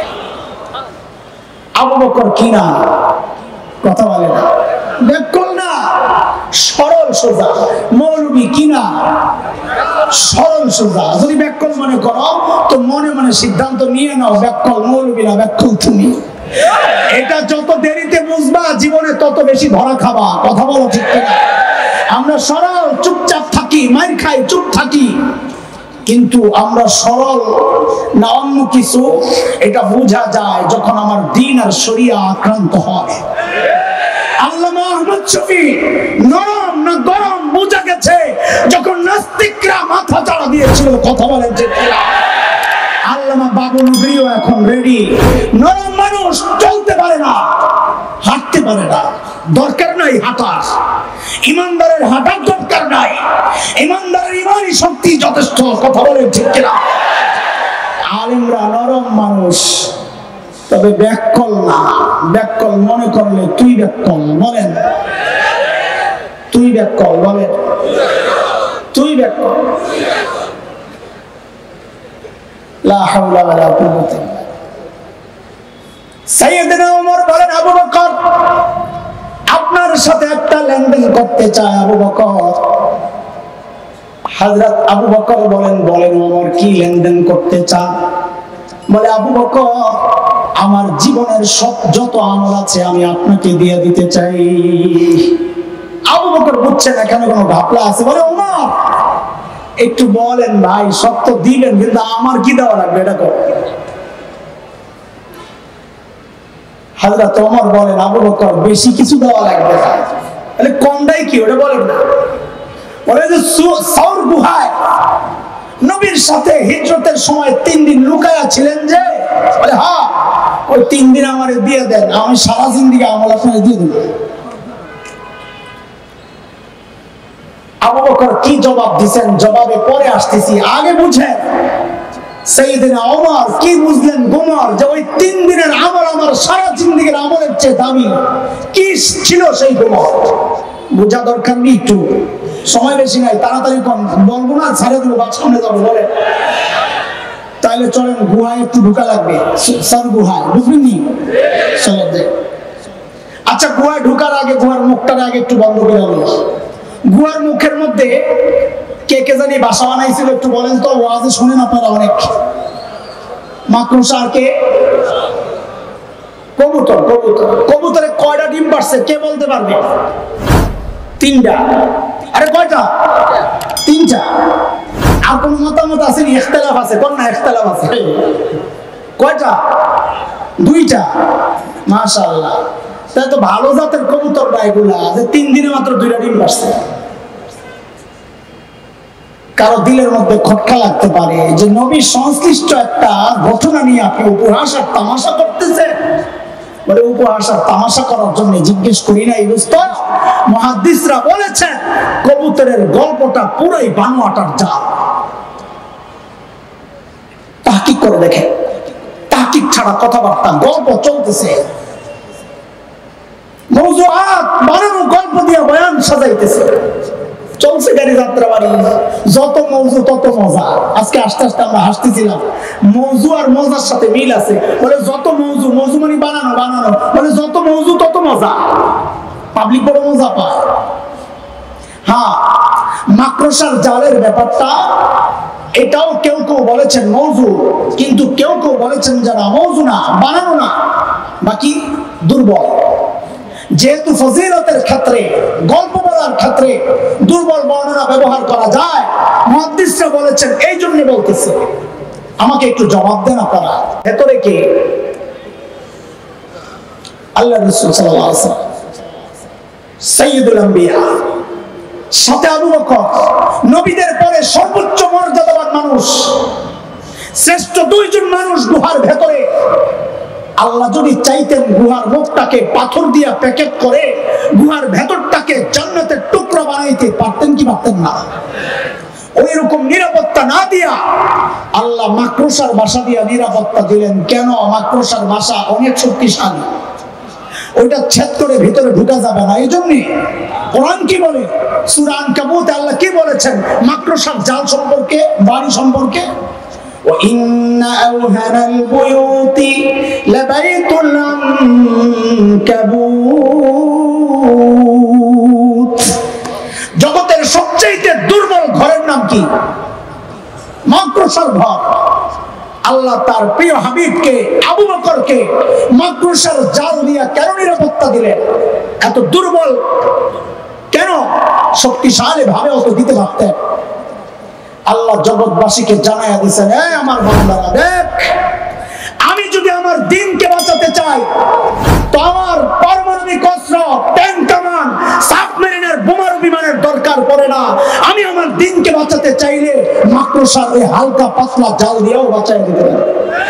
S1: আবু বকর কি না কথা বলে না, ব্যাকল না, সরল সোজা। মৌলবী কি না, সরল সোজা। যদি ব্যাকল মনে করো তো মনে মনে সিদ্ধান্ত নিয়ে নাও ব্যাকল মৌলবী না, ব্যাকল তুমি। এটা যত দেরিতে বুঝবা জীবনে তত বেশি ধরা খাবা। কথা বলো ঠিক কিনা? আমরা সরল চুপচাপ থাকি, মাইর খাই, চুপ থাকি, কিন্তু আমরা সরল না অন্য কিছু এটা বোঝা যায় যখন আমার দ্বীন আর শরিয়া আক্রান্ত হয়। আল্লামা আহমদ শফী নরম না গরম বোঝা গেছে যখন নাস্তিকরা মাথা চাড়া দিয়েছিল। কথা বলেন যে আল্লামা বাবু নগরীও এখন রেডি। নরম মানুষ চলতে পারে না, হাঁটতে পারে না, দরকার নাই হাঁটার। ইমানদারের হাঁটার দরকার নাই, ইমানদারের ইমানি শক্তি যথেষ্ট। কথা বলেন ঠিক কিনা? আলেমরা নরম মানুষ, তবে ব্যাকল না। ব্যাকল মনে করলে তুই ব্যাকল, বলেন তুই ব্যাকল, বলেন তুই ব্যাকল। লা হাওলা ওয়ালা কুওয়াতা ইল্লা বিল্লাহ। সাইয়েদনা ওমর বলেন, আবু বকর আপনার সাথে একটা লেনদেন করতে চায়। আবু বকর, হযরত আবু বকর বলেন, বলেন ওমর কি লেনদেন করতে চান? বলে আবু বকর আমার জীবনের সব যত আমল আছে আমি আপনাকে দিয়ে দিতে চাই। আবু বকর বুঝছেন এখানে কোনো ঘাপলা আছে। বলে ওমর একটু বলেন ভাই, সব তো দিবেন কিন্তু আমার কি দেওয়া লাগবে এটা কর। হযরত ওমর বলেন, আবু বকর বেশি কিছু দেওয়া লাগবে না, তাহলে কমটাই কি ওটা বলেন না। বলে যে সাউর গুহায় নবীর সাথে হিজরতের সময় 3 দিন লুকায়া ছিলেন যে, বলে হ্যাঁ ওই 3 দিন আমারে দিয়ে দেন, আমি সারা জিন্দেগি আমল আপনাকে দিয়ে দেব। আবু বকর কি জবাব দিবেন জবাবে পরে আসতেছি, আগে বুঝেন সাইয়েদনা ওমর কি বুঝলেন গোমর যে ওই 3 দিনের আমল আমার সারা জিন্দেগির আমলের চেয়ে দামি। কি ছিল সেই গোমর বোঝা দরকার নেই, একটু সময় বেশি নাই, তাড়াতাড়ি কম বলবো না, ছেড়ে দেবো বা সামনে যাবো। বলে তাইলে চলেন গুহায় একটু ঢুকা লাগবে। স্যার গুহায় ঢুকবেন নি? চলেন যাই। আচ্ছা গুহায় ঢুকার আগে গুহার মুখটার আগে একটু বন্ধ করে দেবো। গুহার মুখের মধ্যে কে কে জানি বাসা বানাইছিল একটু বলেন তো, ওয়াজে শুনেন আপনারা অনেক। মাকড়সা আর কে? কবুতর। কবুতর, কবুতরে কয়টা ডিম পারছে কে বলতে পারবে? 3টা। আরে কয়টা? 3টা। আর কোন মতামত আছে? ইখতিলাফ আছে? কোন না ইখতিলাফ আছে? কয়টা? 2টা। মাশাআল্লাহ, তাহলে তো ভালো জাতের কবুতর না এগুলা যে 3 দিনে মাত্র 2টা ডিম পারছে। কারো দিলের মধ্যে খটকা লাগতে পারে যে নবী সংশ্লিষ্ট একটা ঘটনা নিয়ে আপনি উপহাস আর তামাশা করতেছেন। বলে উপহাস আর তামাশা করার জন্য জিজ্ঞেস করি না। মুহাদ্দিসরা বলেছেন কবুতরের গল্পটা পুরোই বানোয়াটার জাল। তাহকিক করে দেখেন, তাহকিক ছাড়া কথাবার্তা, গল্প চলতেছে, মওজুআত বানানো গল্প দিয়ে বয়ান সাজাইতেছে, চলছে গাড়ি যাত্রা বাড়ি। যত মৌজু তত মজা। আজকে আস্তে আস্তে আমরা হাসতেছিলাম, মৌজু আর মজার সাথে মিল আছে। বলে যত মৌজু, মৌজু মানে বানানো, বানানো বলে যত মৌজু তত মজা, পাবলিক বড় মজা পায়। হ্যাঁ, মাকড়সার জালের ব্যাপারটা এটাও কেউ কেউ বলেছেন মৌজু, কিন্তু কেউ কেউ বলেছেন যারা মৌজু না, বানানো না, বাকি দুর্বল। যেহেতু ফজিলতের ক্ষেত্রে, গল্প বলার ক্ষেত্রে দুর্বল বর্ণনা ব্যবহার করা যায়, মুহাদ্দিসরা বলেছেন এই জন্য বলতেছে। আমাকে একটু জবাব দেন আপনারা, ভেতরে কে? আল্লাহ রাসূল সাল্লাল্লাহু আলাইহি ওয়াসাল্লাম, সাইয়্যিদুল আম্বিয়া, সাথে আবু বকর, নবীদের পরে সর্বোচ্চ মর্যাদাবান মানুষ, শ্রেষ্ঠ 2 জন মানুষ গুহার ভেতরে। আল্লাহ যদি চাইতেন গুহার মুখটাকে পাথর দিয়ে প্যাকেট করে গুহার ভেতরটাকে জান্নাতের টুকরা বানাইতে পারতেন কি পারতেন না? ওই রকম নিরাপত্তা না দিয়া আল্লাহ মাকড়সার বাসা দিয়া নিরাপত্তা দিলেন। কেন? মাকড়সার বাসা অনেক শক্তিশালী, ওইটা ছেদ করে ভিতরে ঢুকা যাবে না। এই জন্য কোরআন কি বলে, সূরা আনকাবুতে আল্লাহ কি বলেছেন মাকড়সার জাল সম্পর্কে, বাড়ি সম্পর্কে? وَإِنَّ أَوْهَنَ الْبُيُوتِ لَبَيْتُ الْعَنكَبُوتِ। জগতের সবচেয়ে দুর্বল ঘরের নাম কি? মাকড়সার ঘর। আল্লাহ তার প্রিয় হাবিবকে আবু বকরকে মাকড়সার জাল দিয়া কেন নিরাপত্তা দিলেন? এত দুর্বল কেন? শক্তিশালী ভাবে অত দিতে পারতেন। আল্লাহ জগৎবাসীকে জানায়া দিয়েছেন, আমার বান্দারা দেখ, আমি যদি আমার দ্বীনকে বাঁচাতে চাই তো আমার পারমাণবিক অস্ত্র, ট্যাঙ্ক কামান, সাবমেরিনের বোমারু বিমানের দরকার পড়ে না। আমি আমার দ্বীনকে বাঁচাতে চাইলে মাকড়সার ওই হালকা পাতলা জাল দিয়েও বাঁচাই দিতে পারে।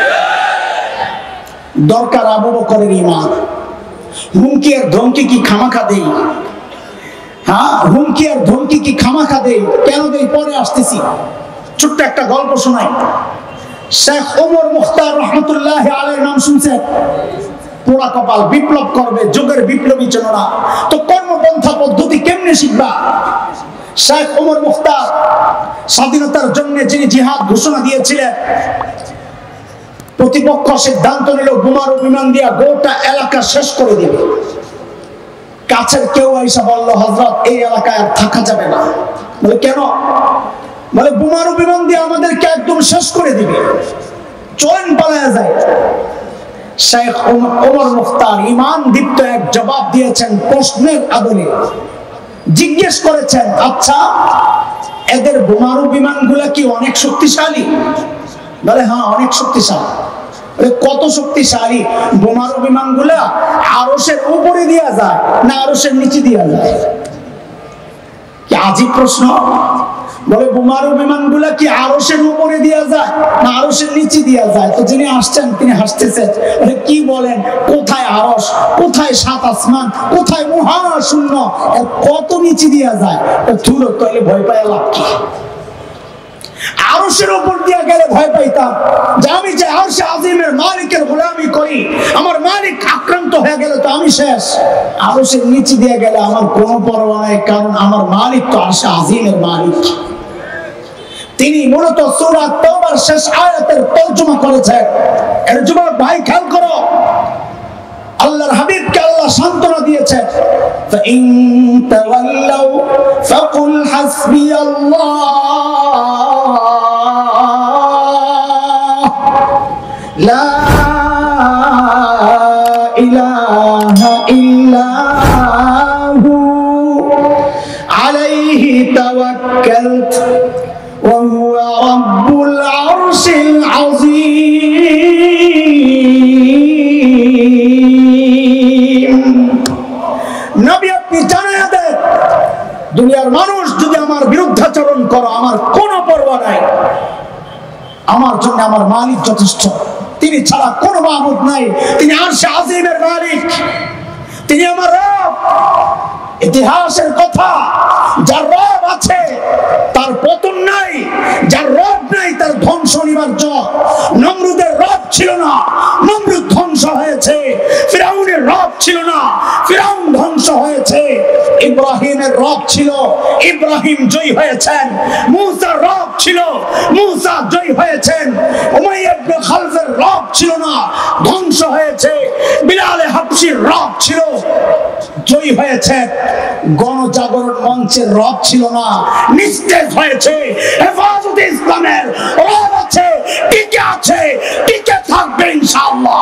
S1: দরকার আবু বকরের ঈমান। হুমকি আর ধমকি কি খামাখা দেই? হ্যাঁ, হুমকি আর ধমকি কি খামাখা দেই? কেন দেই? পরে আসতেছি। ছোট্ট একটা গল্প শোনাই। শেখ ওমর মুখতার রহমতুল্লাহ আলাইহির নাম শুনছেন? পোড়া কপাল, বিপ্লব করবে, যুগের বিপ্লবী চেতনা। তো কর্মপন্থা পদ্ধতি কেমনে শিখবা? শেখ ওমর মুখতার স্বাধীনতার জন্য যিনি জিহাদ ঘোষণা দিয়েছিলেন, প্রতিপক্ষ সিদ্ধান্ত নিল বোমারু বিমান দিয়া গোটা এলাকা শেষ করে দিবে। কাছের কেউ আইসা বলল, হযরত এই এলাকায় আর থাকা যাবে না। বলে কেন? বলে বোমারু বিমান দিয়ে আমাদেরকে একদম শেষ করে দিবে, চলেন পালায়া যায়। শেখ ওমর মুখতার ঈমান দীপ্ত এক জবাব দিয়েছেন প্রশ্নের আদলে। জিজ্ঞেস করেছেন, আচ্ছা এদের বোমারু বিমানগুলা কি অনেক শক্তিশালী? বলে হ্যাঁ, অনেক শক্তিশালী। কত শক্তিশালী? বোমারু বিমানগুলা আরশের উপরে দিয়া যায় না আরশের নিচে দিয়া যায়? কি আজীব প্রশ্ন। বলে বোমারু বিমানগুলা কি আরশের উপরে দিয়া যায় না আরশের নিচে দিয়া যায়? তো যিনি আসছেন তিনি হাসতেছেন। বলে কি বলেন? কোথায় আরশ, কোথায় সাত আসমান, কোথায় মহাশূন্য, কত নিচে দিয়া যায়? ধুলো, তাহলে ভয় পায় লাভ কি? আরশের উপর দিয়া গেলে ভয় পাইতাম যে আমি যে আরশে আজিমের মালিকের গোলামি করি, আমার মালিক আক্রান্ত হয়ে গেলে তো আমি শেষ। আরশের নিচে দিয়ে গেলে আমার কোনো পরোয়া নাই, কারণ আমার মালিক তো আরশে আজিমের মালিক। তিনি মূলত সূরা তাওবার শেষ আয়াতের তরজমা করেছেন। এর যুবক ভাই খেয়াল করো, আল্লাহর হাবিবকে আল্লাহ সান্ত্বনা দিয়েছেন, فَإِن تَوَلَّوْا فَقُلْ حَسْبِيَ اللَّهُ لَا إِلَهَ إِلَّا هُوَ عَلَيْهِ تَوَكَّلْتُ وَهُوَ رَبُّ الْعَرْشِ الْعَظِيمِ। নবী আপনি জানায়া দেন, দুনিয়ার মানুষ যদি আমার বিরুদ্ধাচরণ করো আমার কোনো পরোয়া নাই, আমার জন্য আমার মালিক যথেষ্ট। তিনি ছাড়া কোনো মাবুদ নাই, তিনি আরশে আজিমের মালিক, তিনি আমার রব। ইতিহাসের কথা, যার রব আছে তার পতন নাই, যার রব নাই তার ধ্বংস অনিবার্য। নমরুদের রব ছিল না, নমরুদ ধ্বংস হয়েছে। ফিরাউনের রব ছিল না, ফিরাউন ধ্বংস হয়েছে। ইব্রাহিমের রব ছিল, ইব্রাহিম জয়ী হয়েছেন। মূসার রব ছিল, মূসা জয়ী হয়েছেন। উমাইয়া ইবনে খালফের রব ছিল না, ধ্বংস হয়েছে। বিলাল হাবশির রব ছিল, জয়ী হয়েছে। গণজাগরণ মঞ্চের রব ছিল না, নিস্তেজ হয়েছে। হেফাজতে ইসলামের রব আছে, টিকে আছে, টিকে থাকবে ইনশাআল্লাহ।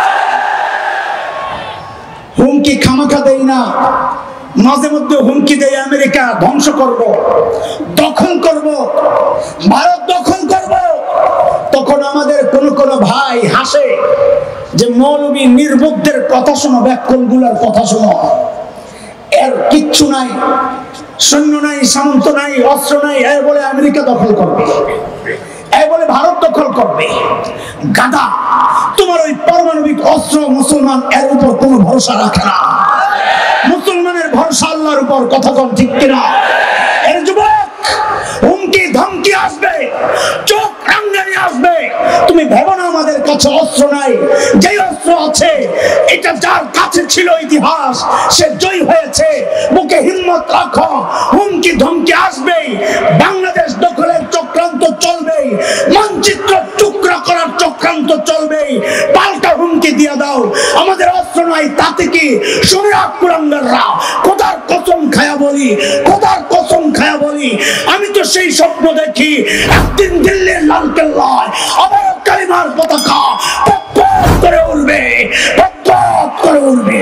S1: হুমকি খামাখা দেই না, মাঝে মধ্যে হুমকি দেয় আমেরিকা ধ্বংস করব, দখল করব, ভারত দখল করব। তখন আমাদের কোন ভাই হাসে যে মৌলবী নির্বুদ্ধের কথা শোনো, ব্যাকরণগুলোর কথা শোনো। এর কিচ্ছু নাই, সৈন্য নাই, সামন্ত নাই, অস্ত্র নাই, এ বলে আমেরিকা দখল করবে, এ বলে ভারত দখল করবে। গাধা, তোমার ওই পারমাণবিক অস্ত্র মুসলমান এর উপর কোনো ভরসা রাখে না। মুসলমানের ভরসা আল্লাহর উপর, কথা কোন ঠিক কিনা? এর যুবক হুমকি ধমকি আসবে, চোখ রাঙ্গানি আসবে। তুমি ভেবো না আমাদের কাছে অস্ত্র নাই, যে অস্ত্র আছে এটা যার কাছে ছিল ইতিহাস, সে জয়ী হয়েছে। বুকে হিম্মত রাখো, হুমকি ধমকি আসবেই, বাংলাদেশ দখলের চক্রান্ত চলবেই, মানচিত্র টুকরা করার চক্রান্ত চলবেই। পাল্টা হুমকি দিয়ে দাও, আমাদের অস্ত্র নাই তাতে কি? শুনে রাখ কুলাঙ্গাররা, খোদার কসম খায়া বলি, খোদার কসম খায়া বলি, আমি তো সেই স্বপ্ন দেখি একদিন দিল্লির লালকেল্লায় আবার কালিমার পতাকা পথ করে উঠবে, পথ করে উঠবে।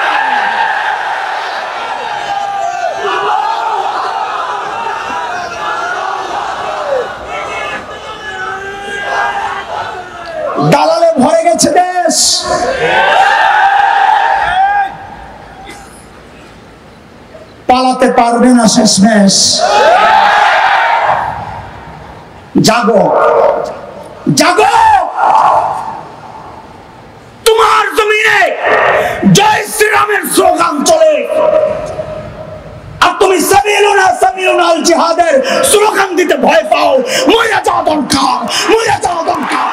S1: দালালে ভরে গেছে দেশ, পালাতে পারবে না শেষমেশ। জাগো, জাগো, তোমার জমিনে জয় শ্রীরামের স্লোগান চলে, আর তুমি সাবিলুনা সাবিলুনা আল জিহাদের স্লোগান দিতে ভয় পাও। মরে যাওয়া দরকার, মরে যাওয়া দরকার।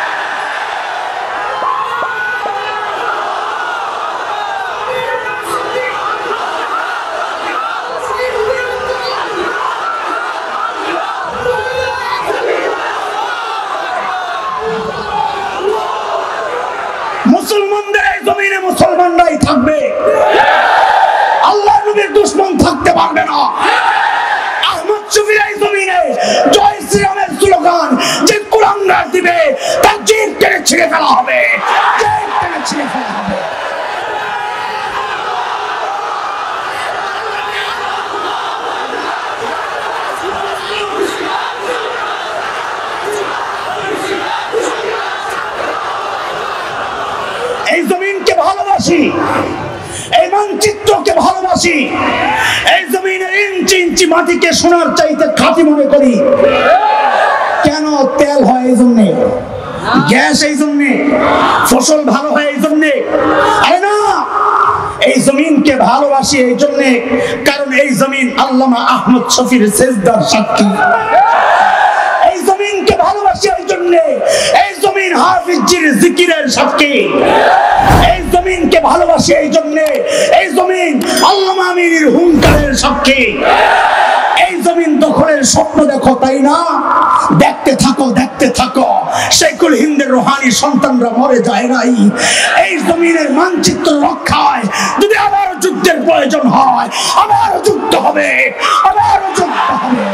S1: মুসলমানদের এই জমিনে মুসলমানরাই থাকবে, আল্লাহ নবীর দুশমন থাকতে পারবে না। আহমদ শফির এই জমিনে জয় শ্রীরামের স্লোগান যে কুলাঙ্গার দিবে তার জিভ টেনে ছিঁড়ে ফেলা হবে, জিভ টেনে ছিঁড়ে ফেলা হবে। এই জমিনকে ভালোবাসি, এই মানচিত্রকে ভালোবাসি, এই জমিনের ইঞ্চি ইঞ্চি মাটিকে সোনার চাইতে খাঁটি মনে করি। কেন? তেল হয় এই জন্যে, গ্যাস এই জন্যে, ফসল ভালো হয় এই জন্যে। আরে না, এই জমিনকে ভালোবাসি এই জন্যে কারণ এই জমিন আল্লামা আহমদ শফির সেজদার সাক্ষী। এই জমিনকে ভালোবাসি এই জন্যে এই জমিন হাফিজির জিকিরের সাক্ষী। এই জমিনকে ভালোবাসি এই জন্যে এই জমিন আল্লামা আমিনীর হুঙ্কারের সাক্ষী। এই জমিন দখলের স্বপ্ন দেখো, তাই না? দেখতে থাকো, দেখতে থাকো, শেখুল হিন্দের রুহানি সন্তানরা মরে যায় নাই। এই জমিনের মানচিত্র রক্ষায় যদি আবার যুদ্ধের প্রয়োজন হয়, আবার যুদ্ধ হবে, আবার যুদ্ধ হবে।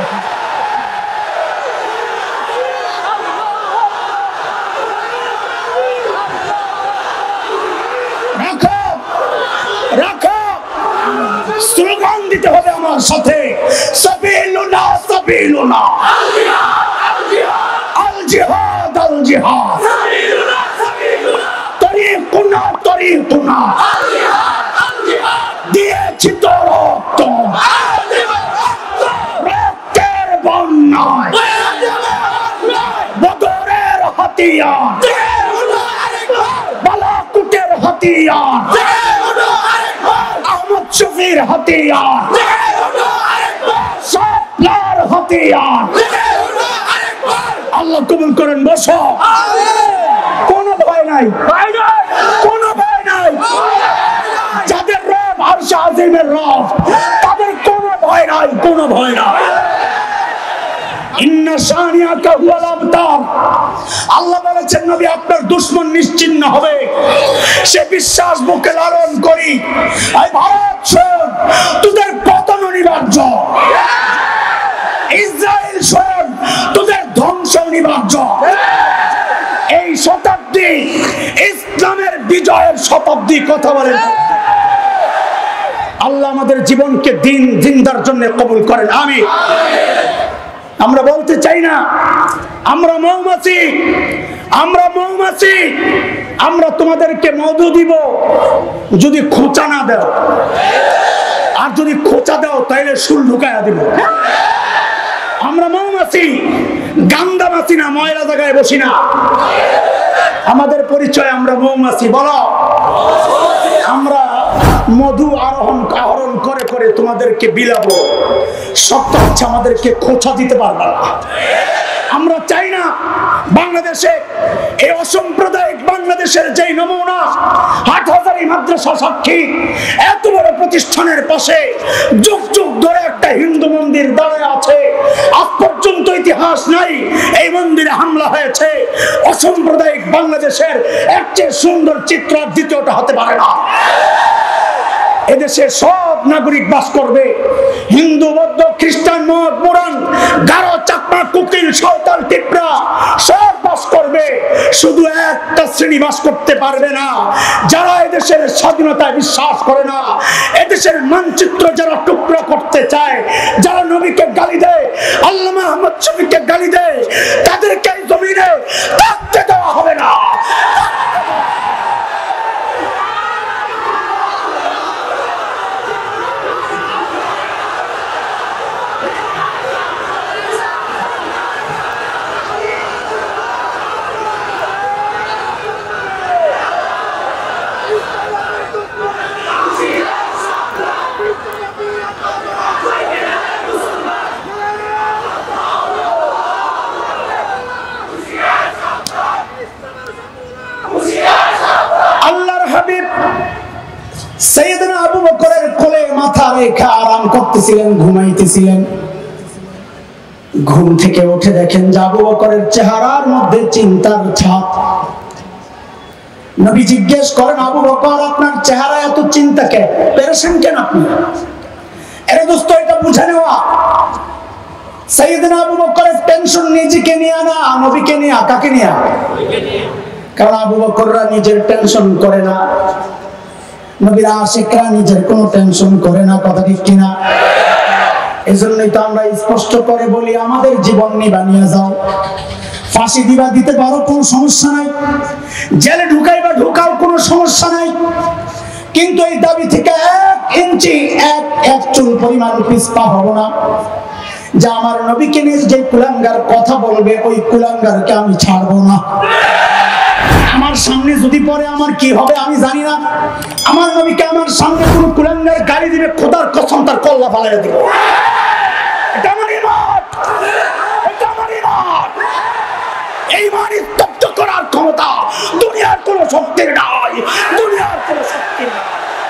S1: রাখো, স্লোগান দিতে হবে আমার সাথে, সাবিলুনা সাবিলুনা আল জিহাদ আল জিহাদ, তরিকুনা তরিকুনা দিয়েছি তো রক্ত, রক্তের বন্যায় বদরের হাতিয়ার, বালাকুটের হাতিয়ার, আহমদ শফির হাতিয়ার, সাপলার হাতিয়ার। আল্লাহ কবুল করেন। বসো, কোনো ভয় নাই, কোনো ভয় নাই। যাদের রব আরশ আজিমের রব, তাদের কোনো ভয় নাই, কোনো ভয় নাই। ইন্না শানিয়াকা হুয়াল আবতার। আল্লাহ বলেছেন নবী আপনার দুশমন নিশ্চিহ্ন হবে, সে বিশ্বাস বুকে লালন করি। এই ভারত শোন, তোদের পতন অনিবার্য। ইসরায়েল শোন, তোদের ধ্বংস অনিবার্য। এই শতাব্দী ইসলামের বিজয়ের শতাব্দী। কথা বলেন। আল্লাহ আমাদের জীবনকে দিন জিন্দার জন্য কবুল করেন, আমিন। আমরা বলতে চাই না আমরা মৌমাছি, আমরা মৌমাছি, আমরা তোমাদেরকে মধু দিব যদি খোঁচা না দাও, আর যদি খোঁচা দাও তাইলে শুল ঢুকায়া দিব। আমরা মৌমাছি, গান্দা মাছি না, ময়লা জায়গায় বসি না। আমাদের পরিচয় আমরা মৌমাছি। বলো আমরা মধু আহরণ করে করে তোমাদেরকে বিলাবো। সত্য হচ্ছে আমাদেরকে খোঁচা দিতে পারবে না। আমরা চাই না বাংলাদেশে এই অসাম্প্রদায়িক বাংলাদেশের যে নমুনা হাটহাজারী মাদ্রাসা সাক্ষী, এত বড় প্রতিষ্ঠানের পাশে যুগ যুগ ধরে একটা হিন্দু মন্দির দাঁড়ায় আছে, আজ পর্যন্ত ইতিহাস নাই এই মন্দিরে হামলা হয়েছে। অসাম্প্রদায়িক বাংলাদেশের এর চেয়ে সুন্দর চিত্র আর দ্বিতীয়টা হতে পারে না। এদেশে সব নাগরিক বাস করবে, হিন্দু, বৌদ্ধ, খ্রিস্টান, মঠ, মোরান, গারো, চাকমা, কুকিল, সাঁওতাল, টিপরা সব বাস করবে। শুধু একটা শ্রেণী বাস করতে পারবে না, যারা এদেশের স্বাধীনতায় বিশ্বাস করে না, এদেশের মানচিত্র যারা টুকরো করতে চায়, যারা নবীকে গালি দেয়, আল্লামা আহমদ শফীকে গালি দেয়, তাদেরকে এই জমিনে থাকতে দেওয়া হবে না। সাইয়েদনা আবু বকরের কোলে মাথা রেখে আরাম করতেছিলেন, ঘুমাইতেছিলেন। ঘুম থেকে উঠে দেখেন যে আবু বকরের চেহারার মধ্যে চিন্তার ছাপ। নবী জিজ্ঞেস করেন, আবু বকর আপনার চেহারা এত চিন্তা কেন, পেরেশান কেন আপনি? আরে দোস্ত, এটা বুঝে নেওয়া। সাইয়েদনা আবু বকরের টেনশন নিজেকে নিয়ে না, নবীকে নিয়ে। কাকে নিয়ে? কারণ আবু বকররা নিজের টেনশন করে না, নবীর আশিকরা নিজের কোনো টেনশন করে না। কথা ঠিক কিনা? এজন্যই তো আমরা স্পষ্ট করে বলি, আমাদের জীবন নিয়ে যাও। ফাঁসি দিবা, দিতে পারো, কোনো সমস্যা নাই। জেলে ঢুকাইবা, ঢুকাও, কোনো সমস্যা নাই। কিন্তু এই দাবি থেকে 1 ইঞ্চি, এক চুল পরিমাণ পিছপা হব না। যে আমার নবীকে নিয়ে যে কুলাঙ্গার কথা বলবে, ওই কুলাঙ্গারকে আমি ছাড়বো না। আমার সামনে যদি পড়ে আমার কি হবে আমি জানি না। আমার নবীকে আমার সামনে কোন কুলাঙ্গার গালি দিবে, খোদার কসম তার কল্লা ফালাইয়া দিব। এটা আমার ঈমান, এটা আমার ঈমান। এই ঈমান স্তব্ধ করার ক্ষমতা দুনিয়ার কোন শক্তির নাই, দুনিয়ার কোন শক্তির নাই।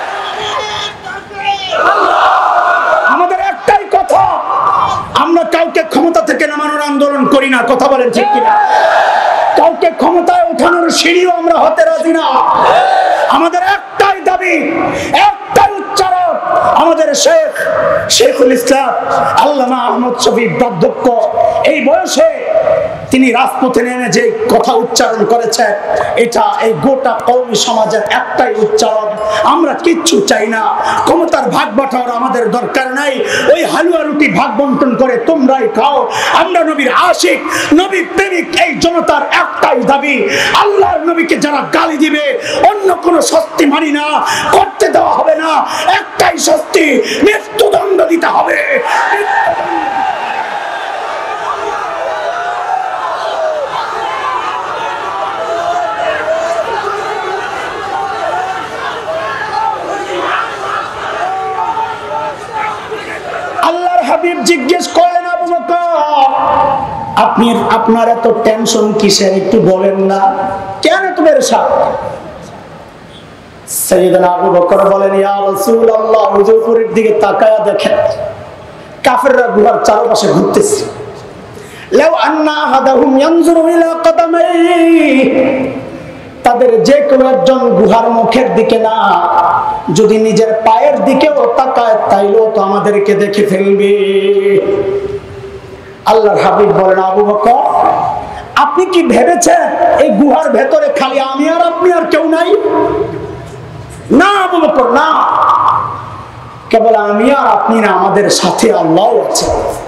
S1: আমাদের একটাই কথা, আমরা কাউকে ক্ষমতা থেকে নামানোর আন্দোলন করি না। কথা বলেন ঠিক কিনা? কাউকে ক্ষমতায় উঠানোর সিঁড়িও আমরা হতে রাজি না। আমাদের একটাই দাবি, একটাই উচ্চারণ। আমাদের শেখুল ইসলাম আল্লামা আহমদ শফী বার্ধক্য, এই বয়সে তিনি রাজপথে নেমে যে কথা উচ্চারণ করেছেন, এটা এই গোটা কওমি সমাজের একটাই উচ্চারণ। আমরা কিচ্ছু চাই না, ক্ষমতার ভাগ বাঁটার আমাদের দরকার নাই। ওই হালুয়া রুটি ভাগ বন্টন করে তোমরাই খাও। আমরা নবীর আশিক, নবীর প্রেমিক। এই জনতার একটাই দাবি, আল্লাহর নবীকে যারা গালি দিবে, অন্য কোনো শাস্তি মানি না, করতে দেওয়া হবে না। একটাই শাস্তি, মৃত্যুদণ্ড দিতে হবে। আল্লাহর হাবিব জিজ্ঞেস করলেন, আবু বকর আপনার এত টেনশন কিসের, একটু বলেন না, কেন এত পেরেশান? সাইয়েদনা আবু বকর বলেন, ইয়া রাসূলুল্লাহ, হুজুরের দিকে তাকায়া দেখেন, কাফেররা গুহার চারপাশে ঘুরতেছে। লাউ আন্না আহাদাহুম ইয়ানজুরু ইলা কদামাইহি, তাদের যে কোনো একজন গুহার মুখের দিকে না, যদি নিজের পায়ের দিকেও তাকায়, তাইলেও তো আমাদেরকে দেখে ফেলবে। আল্লাহর হাবিব বলেন, আবু বকর আপনি কি ভেবেছেন এই গুহার ভেতরে খালি আমি আর আপনি, আর কেউ নাই? না আবু বকর, না, কেবল আমি আর আপনি না, আমাদের সাথে আল্লাহ আছে।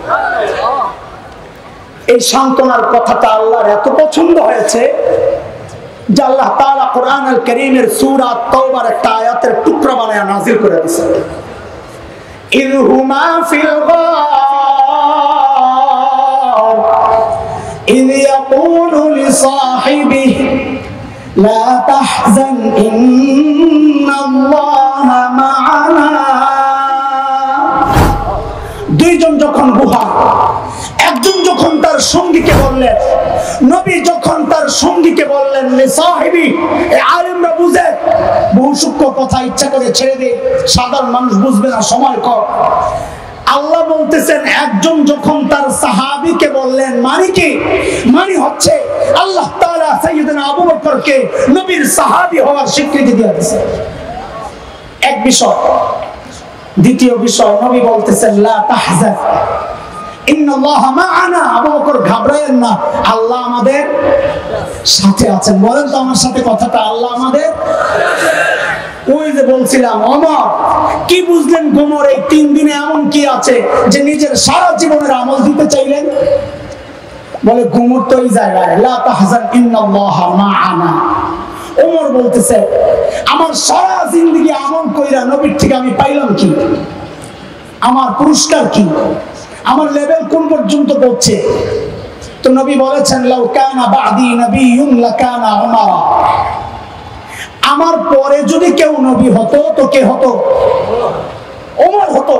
S1: এই সান্ত্বনার কথাটা আল্লাহর এত পছন্দ হয়েছে যে আল্লাহ তাআলা কোরআন আল কারীমের সূরা তাওবার একটা আয়াতের টুকরা বানায়া নাযিল করে দিয়েছেন। ইযহুমা ফিল গার ইয ইয়াকুলু লিসাহিবিহি লা তাহজান ইন্নাল্লাহা তার সঙ্গীকে বললেন, লে সাহিবি, এই আলেমরা বুঝে, বহু সূক্ষ্ম কথা ইচ্ছা করে ছেড়ে দে, সাধারণ মানুষ বুঝবে না, সময় কর। আল্লাহ বলতেছেন, একজন যখন তার সাহাবীকে বললেন, মানে কি? মানে হচ্ছে আল্লাহ তাআলা সাইয়্যিদনা আবু বকরকে নবীর সাহাবী হওয়ার স্বীকৃতি দিয়ে দিয়েছেন। এক বিষয়। দ্বিতীয় বিষয়, নবী বলতেছেন, লা তাহজান ইন্নাল্লাহা মা'ানা, আবু বকর ঘাবড়ায়েন না, আল্লাহ আমাদের সাথে আছেন। বলেন তো আমার সাথে কথাটা, আল্লাহ আমাদের। ওই যে বলছিলাম, ওমর কি বুঝলেন গোমর এই 3 দিনে এমন কি আছে যে নিজের সারা জীবনের আমল দিতে চাইলেন? বলে গোমর তো এই জায়গায়, লা তাহজান ইন্নাল্লাহা মা'ানা। ওমর বলতেছে, আমার সারা জিন্দেগি আমল কইরা নবীর থেকে আমি পাইলাম কি? আমার পুরস্কার কি? আমার লেভেল কোন পর্যন্ত পৌঁছে? তো নবী বলেছেন, লাউ কানা বাদি নবিয়্যুন লাকানা উমর, আমার পরে যদি কেউ নবী হতো তো কে হতো? ওমর হতো।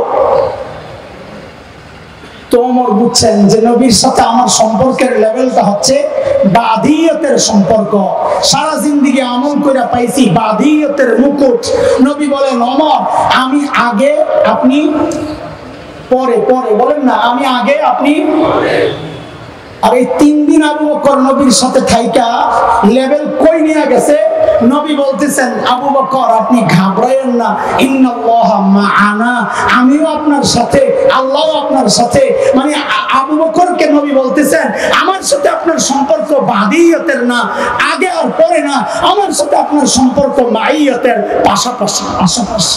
S1: তো ওমর বুঝছেন যে নবীর সাথে আমার সম্পর্কের লেভেলটা হচ্ছে বাদিয়তের সম্পর্ক। সারা জিন্দেগি আমল করে পাইছি বাদিয়তের মুকুট। নবী বলেন, ওমর আমি আগে, আপনি পরে। পরে বলেন না, আমি আগে, আপনি পরে। আর এই 3 দিন আবু বকর নবীর সাথে থাইকা লেভেল কই নিয়ে গেছে? নবী বলতেছেন, আবু বকর আপনি ঘাবড়ায়েন না, ইন্নাল্লাহা মা'ানা, আমিও আপনার সাথে, আল্লাহও আপনার সাথে। মানে আবু বকরকে নবী বলতেছেন, আমার সাথে আপনার সম্পর্ক বাদিয়তের না, আগে আর পরে না, আমার সাথে আপনার সম্পর্ক মাইয়তের, পাশাপাশি পাশাপাশি।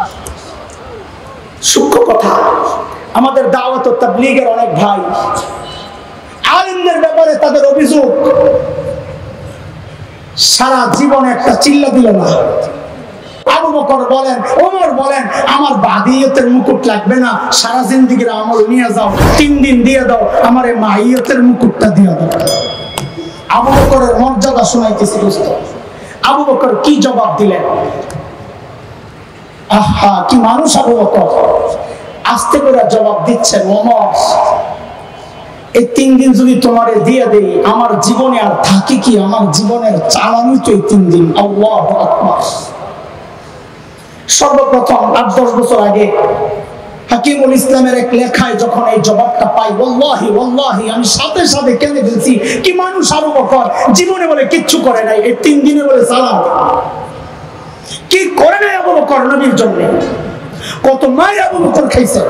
S1: সূক্ষ্ম কথা। আমাদের দাওয়াত ও তাবলীগের অনেক ভাই আলেমদের ব্যাপারে তাদের অভিযোগ, সারা জীবন একটা চিল্লা দিল না। আবু বকর বলেন, ওমর বলেন, আমার বাদিয়তের মুকুট লাগবে না, সারা জিন্দেগির আমল নিয়ে যাও, 3 দিন দিয়ে দাও, আমার এই মাইয়তের মুকুটটা দিয়ে দাও। আবু বকরের মর্যাদা শোনাইতেছি দোস্ত। আবু বকর কি জবাব দিলেন? আহা, কি মানুষ আবু বকর! আস্তে করে জবাব দিচ্ছেন, ওমর এই 3 দিন যদি তোমারে দিয়ে দেই, আমার জীবনে আর থাকে কি? আমার জীবনের চালানি তো এই 3 দিন। আল্লাহু আকবার। সর্বপ্রথম 8-10 বছর আগে হাকিমুল ইসলামের এক লেখায় যখন এই জবাবটা পাই, ওয়াল্লাহি ওয়াল্লাহি আমি সাথে সাথে কেঁদে ফেলছি। কি মানুষ আবু বকর! জীবনে বলে কিচ্ছু করে নাই, এই 3 দিনে বলে সালাম। কি করে নাই আবু বকর নবীর জন্য? কত মাই আবু বকর খাইছে।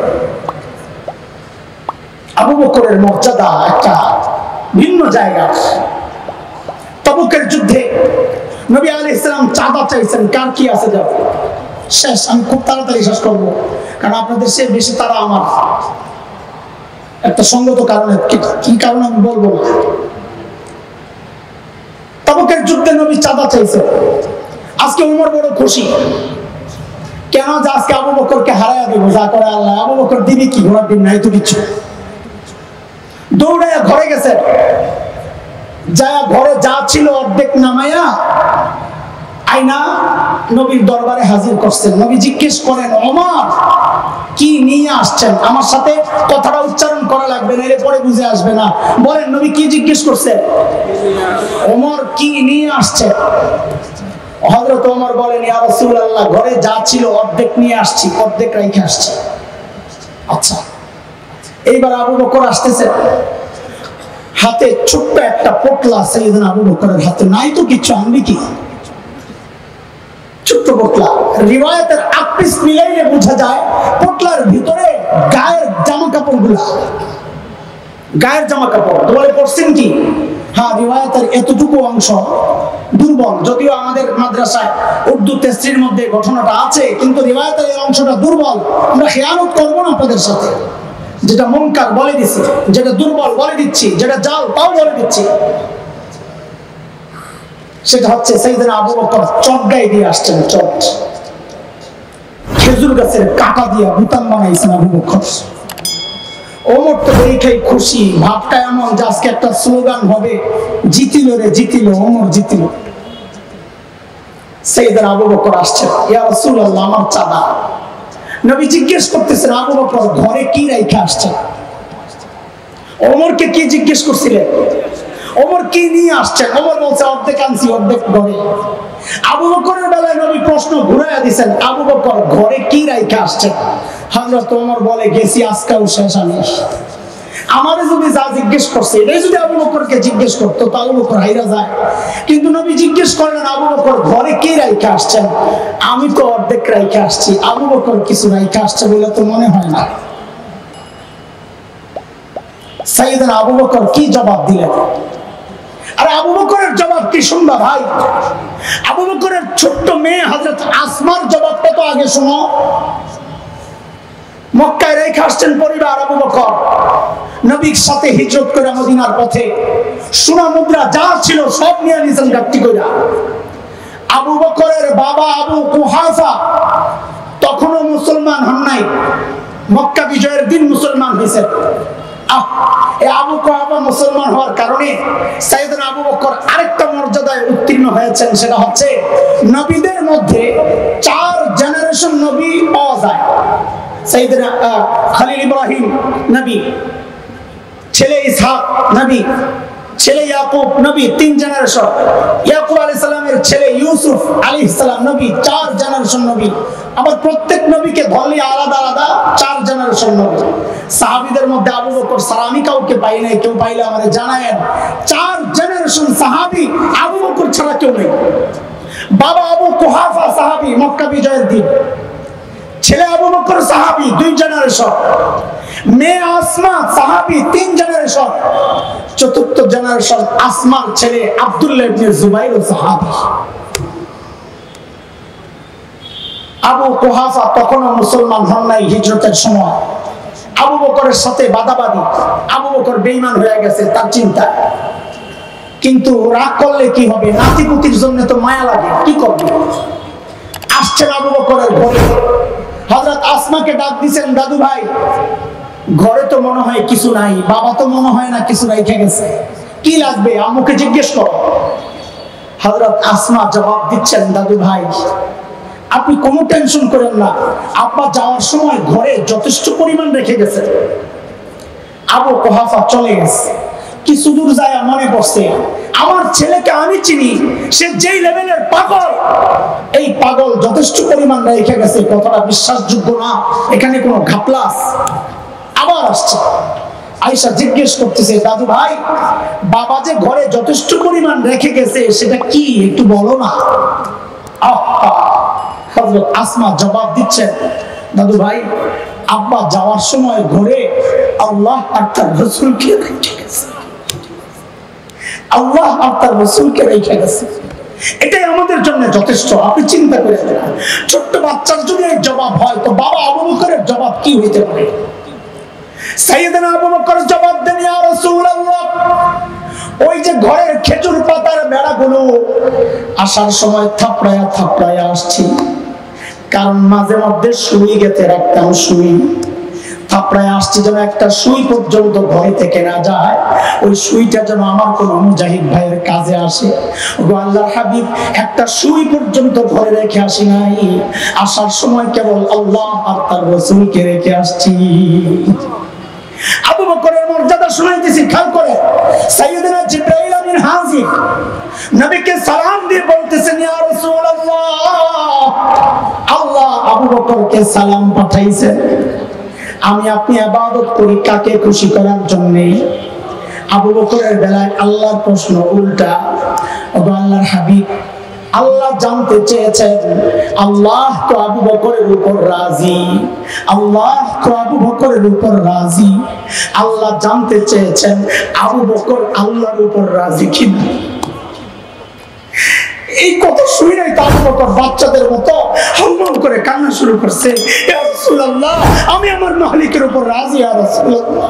S1: আবু বকরের মর্যাদা একটা ভিন্ন জায়গা। তাবুকের যুদ্ধে নবী আলাইহিস সালাম চাঁদা চাইছেন, কার কি আছে যাও। শেষ, আমি খুব তাড়াতাড়ি শেষ করবো, কারণ আপনাদের সে বেশি তারা আমার একটা সঙ্গত কারণে, কি কারণে আমি বলবো না। তাবুকের যুদ্ধে নবী চাঁদা চাইছে। আজকে উমর বড় খুশি, কেন? যে আজকে আবু বকরকে হারাইয়া দেবো, যা করে আল্লাহ। আবু বকর দিবি কি? ঘোড়ার দিন নাই তো কিছু। দৌড়াইয়া ঘরে গেছে, যা ঘরে যা ছিল অর্ধেক নামাইয়া আইনা নবীর দরবারে হাজির করছেন। নবী জিজ্ঞেস করেন, ওমর কি নিয়ে আসছেন? আমার সাথে কথাটা উচ্চারণ করা লাগবে না, এর পরে বুঝে আসবে না। বলেন নবী কি জিজ্ঞেস করছেন? ওমর কি নিয়ে আসছে? হযরত ওমর বলেন, ইয়া রাসূলুল্লাহ, ঘরে যা ছিল অর্ধেক নিয়ে আসছি, অর্ধেক রেখে আসছি। আচ্ছা। এইবার আবু বকর আসতেছে, হাতে ছোট্ট একটা পোটলা সাইয়েদনা আবু বকরের হাতে, নাই তো কিছু, আনবি কি? ছোট্ট পোটলা। রিওয়ায়াতের আপিস মিলাইলে বোঝা যায় পোটলার ভিতরে গায়ের জামা কাপড়গুলা, গায়ের জামা কাপড়। তো বলে পড়ছেন কি? হ্যাঁ, রিওয়ায়াতের এতটুকু অংশ দুর্বল, যদিও আমাদের মাদ্রাসায় উর্দু তাফসীরের মধ্যে ঘটনাটা আছে, কিন্তু রিওয়ায়াতের এই অংশটা দুর্বল। আমরা খেয়ানত করবো না আপনাদের সাথে। যেটা মুনকার বলে দিচ্ছি, যেটা দুর্বল বলে দিচ্ছি, যেটা জাল তাও বলে দিচ্ছি। সেটা হচ্ছে সাইয়েদনা আবু বকর চটগাই দিয়ে আসছেন, চট খেজুর গাছের কাটা দিয়ে বুতাম বানাইছেন আবু বকর। ওমর তো দেখেই খুশি, ভাবটা এমন যে আজকে একটা স্লোগান হবে, জিতিল রে জিতিল, ওমর জিতিল। সাইয়েদনা আবু বকর আসছেন, ইয়া রাসূলুল্লাহ আমার চাঁদা। নবী জিজ্ঞেস করতেছেন, আবু বকর ঘরে কি রেখে আসছেন? ওমরকে কি জিজ্ঞেস করছিলেন? ওমর কি নিয়ে আসছেন? ওমর বলছে অর্ধেক আনছি, অর্ধেক ঘরে। আবু বকরের বেলায় নবী প্রশ্ন ঘুরাইয়া দিয়েছেন, আবু বকর ঘরে কি রাইখা আসছেন? হযরত ওমর বলে গেছি আজকাও শেষ আমি। আমারে যদি যা জিজ্ঞেস করছে এটাই যদি আবু বকরকে জিজ্ঞেস করতো তো আবু বকর হাইরা যায়। কিন্তু নবী জিজ্ঞেস করলেন আবু বকর ঘরে কি রাইখা আসছেন? আমি তো অর্ধেক রাইখা আসছি, আবু বকর কিছু রাইখা আসছে বলে তো মনে হয় না। সাইয়েদনা আবু বকর কি জবাব দিলেন? আর আবু বকরের জবাব কি শুনবা ভাই? আবু বকরের ছোট্ট মেয়ে হযরত আসমার জবাবটা তো আগে শোনো। মক্কায় রেখে আসছেন পরিবার আবু বকর, নবীর সাথে হিজরত করে মদিনার পথে সোনা মুদ্রা যা ছিল সব নিয়ে নিয়েছেন গাড়ি কইরা। আবু বকরের বাবা আবু কুহাফা তখনও মুসলমান হন নাই, মক্কা বিজয়ের দিন মুসলমান হয়েছেন। আবু কুহাফা মুসলমান হওয়ার কারণে সাইয়েদনা আবু বকর আরেকটা মর্যাদায় উত্তীর্ণ হয়েছেন, সেটা হচ্ছে নবীদের মধ্যে 4 জেনারেশন নবী পাওয়া যায়। সাইয়েদনা খলিল ইব্রাহিম নবী, ছেলে ইসহাক নবী, ছেলে ইয়াকুব নবী 3 জেনারেশন, ইয়াকুব আলাইহিস সালামের ছেলে ইউসুফ আলাইহিস সালাম নবী, 4 জেনারেশন নবী। আবার প্রত্যেক নবীকে ধরলে আলাদা আলাদা 4 জেনারেশন নবী। সাহাবীদের মধ্যে আবু বকর সালামি কাউকে পাই নাই, কেউ পাইলে আমারে জানায়েন। 4 জেনারেশন সাহাবী, আবু বকর ছাড়া কেউ নেই। বাবা আবু কুহাফা সাহাবী মক্কা বিজয়ের দিন, ছেলে আবু বকর সাহাবী 2 জেনারেশন, মেয়ে আসমা সাহাবী 3 জেনারেশন, চতুর্থ জেনারেশন আসমার ছেলে আব্দুল্লাহ ইবনে জুবাইর সাহাবী। আবু কুহাফা তখনও মুসলমান হন নাই হিজরতের সময়। আবু বকরের সাথে বাদাবাদি, আবু বকর বেঈমান হয়ে গেছে তার চিন্তা। কিন্তু রাগ করলে কি হবে? নাতিপুতির জন্য তো মায়া লাগে, কি করবে? আসছেন আবু বকরের ঘরে, হযরত আসমাকে ডাক দিয়েছেন, দাদু ভাই ঘরে তো মনে হয় কিছু নাই, বাবা তো মনে হয় না কিছু রেখে গেছে, কি লাগবে আম্মুকে জিজ্ঞেস করো। হযরত আসমা জবাব দিচ্ছেন, দাদু ভাই আপনি কোনো টেনশন করেন না, আব্বা যাওয়ার সময় ঘরে যথেষ্ট পরিমাণ রেখে গেছে। আবু কুহাফা চলে গেছে, কিছু দূর যায় মনে পড়ছে আমার ছেলেকে আমি চিনি, সে যেই লেভেলের পাগল, এই পাগল যথেষ্ট পরিমাণ রেখে গেছে, কথাটা বিশ্বাসযোগ্য না, এখানে কোনো ঘাপলাস। আবার আসছে, আয়েশা জিজ্ঞেস করতেছে, দাদু ভাই বাবা যে ঘরে যথেষ্ট পরিমাণ রেখে গেছে সেটা কি একটু বলো না। হযরত আসমা জবাব দিচ্ছেন, দাদু ভাই আব্বা যাওয়ার সময় ঘরে আল্লাহ আর তার রাসূলকে রেখে গেছে, আল্লাহ আর তার রাসূলকে রেখে গেছে, এটাই আমাদের জন্য যথেষ্ট। আপনি চিন্তা করে দেখুন, ছোট্ট বাচ্চার যদি এই জবাব হয় তো বাবা আবু বকরের জবাব কি হইতে পারে? সাইয়েদনা আবু বকর জবাব দেন, ইয়া রাসূলুল্লাহ ওই যে ঘরের খেজুর পাতার বেড়াগুলো আসার সময় থাপড়ায়া থাপড়ায়া আসছি, কারণ মাঝে মধ্যে সুই গেতে রাখতাম, সুই থাপড়ায় আসছি যেন একটা সুই পর্যন্ত ঘরে থেকে না যায়, ওই সুইটা যেন আমার কোন মুজাহিদ ভাইয়ের কাজে আসে। ওগো আল্লাহর হাবিব একটা সুই পর্যন্ত ঘরে রেখে আসি নাই, আসার সময় কেবল আল্লাহ আর তার রাসূলকে রেখে আসছি। আবু বকরের মর্যাদা শুনাইতেছি, খেয়াল করে। সাইয়েদনা জিবরাইল আমিন হাজির নবীকে সালাম দিয়ে বলতেছেন, ইয়া রাসূলুল্লাহ আল্লাহ আবু বকরকে সালাম পাঠাইছেন, আমি আপনি ইবাদত করি কাকে খুশি করার জন্য। আবু বকরের বেলায় আল্লাহর প্রশ্ন উল্টা। ওগো আল্লাহর হাবিব আল্লাহ জানতে চেয়েছেন, আল্লাহ তো আবু বকরের উপর রাজি, আল্লাহ তো আবু বকরের উপর রাজি, আল্লাহ জানতে চেয়েছেন আবু বকর আল্লাহর উপর রাজি কিনা। এই কথা শুনে নাই আবু বকর বাচ্চাদের মতো হম্মম করে কান্না শুরু করছে, ইয়া রাসূলুল্লাহ আমি আমার মালিকের উপর রাজি, ইয়া রাসূলুল্লাহ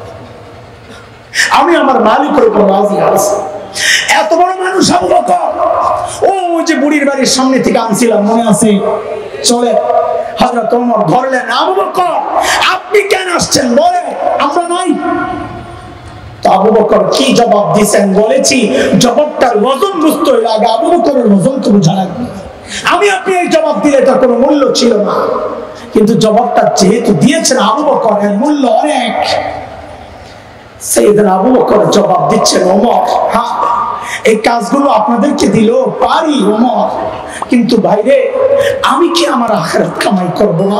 S1: আমি আমার মালিকের উপর রাজি আছি। এত বড় মানুষ আবু বকর, ও যে বুড়ির বাড়ির সামনে থেকে আনছিলাম মনে আছে, চলে হযরত ওমর ধরলেন, আবু বকর আপনি কেন আসছেন বলে, আমরা নাই। তো আবু বকর কি জবাব দিয়েছেন বলেছি, জবাবটার ওজন বুঝতে হইলে আগে আবু বকরের ওজন তো বোঝা লাগবে। আমি আপনি এই জবাব দিলে তার কোনো মূল্য ছিল না, কিন্তু জবাবটা যেহেতু দিয়েছেন আবু বকর এর মূল্য অনেক। সাইয়েদনা আবু বকর জবাব দিচ্ছেন, ওমর, হ্যাঁ এই কাজগুলো আপনাদেরকে দিল পারি ওমর, কিন্তু ভাইরে আমি কি আমার আখিরাত কামাই করব না?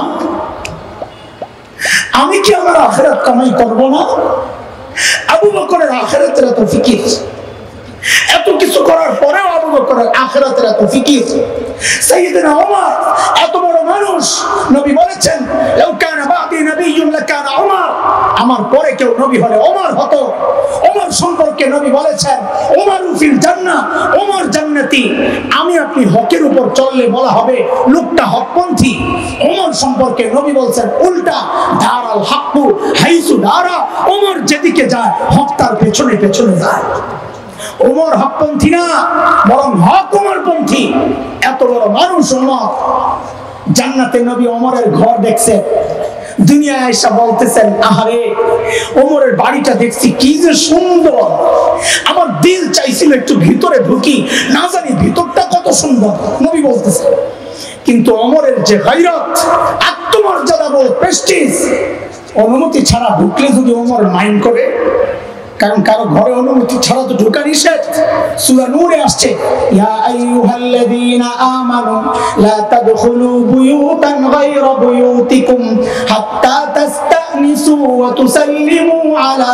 S1: আমি কি আমার আখিরাত কামাই করব না? আবু বকরের আখিরাতের এত ফিকির, এত কিছু করার পরেও আবু বকরের আখিরাতের এত ফিকির। সাইয়েদনা ওমর এত বড় মানুষ, নবী বলেছেন লাউ কানা বাদি নবিয়্যুন লাকানা ওমর, আমার পরে কেউ নবী হলে ওমর হতো। ওমর সম্পর্কে নবী বলেছেন ওমরু ফিল জান্নাহ, ওমর জান্নাতি। আমি আপনি হকের উপর চললে বলা হবে লোকটা হকপন্থী। ওমর সম্পর্কে নবী বলেছেন উল্টা, দারাল হাক্কু হাইসু দারা, ওমর যেদিকে যায় হক তার পেছনে পেছনে যায়। ওমর হকপন্থী না, বরং হক ওমরপন্থী। এত বড় মানুষ ওমর। জান্নাতে নবী ওমরের ঘর দেখছেন, দুনিয়ায় এসে বলতেছেন আহারে ওমরের বাড়িটা দেখছি কি যে সুন্দর, আমার দিল চাইছিল একটু ভিতরে ঢুকি, না জানি ভিতরটা কত সুন্দর। নবী বলতেছেন, কিন্তু ওমরের যে গায়রত, আত্মমর্যাদা বোধ, প্রেস্টিজ, অনুমতি ছাড়া ঢুকলে যদি ওমর মাইন্ড করে, কারণ কারো ঘরে অনুমতি ছাড়া তো ঢোকা নিষেধ। সূরা নূরে আসছে ইয়া আইয়ুহাল্লাযীনা আমানু লা তাদখুলু বুয়ুতান গায়রা বুয়ুতিকুম হাত্তা তাস্তানিসু ওয়া তুসাল্লিমু আলা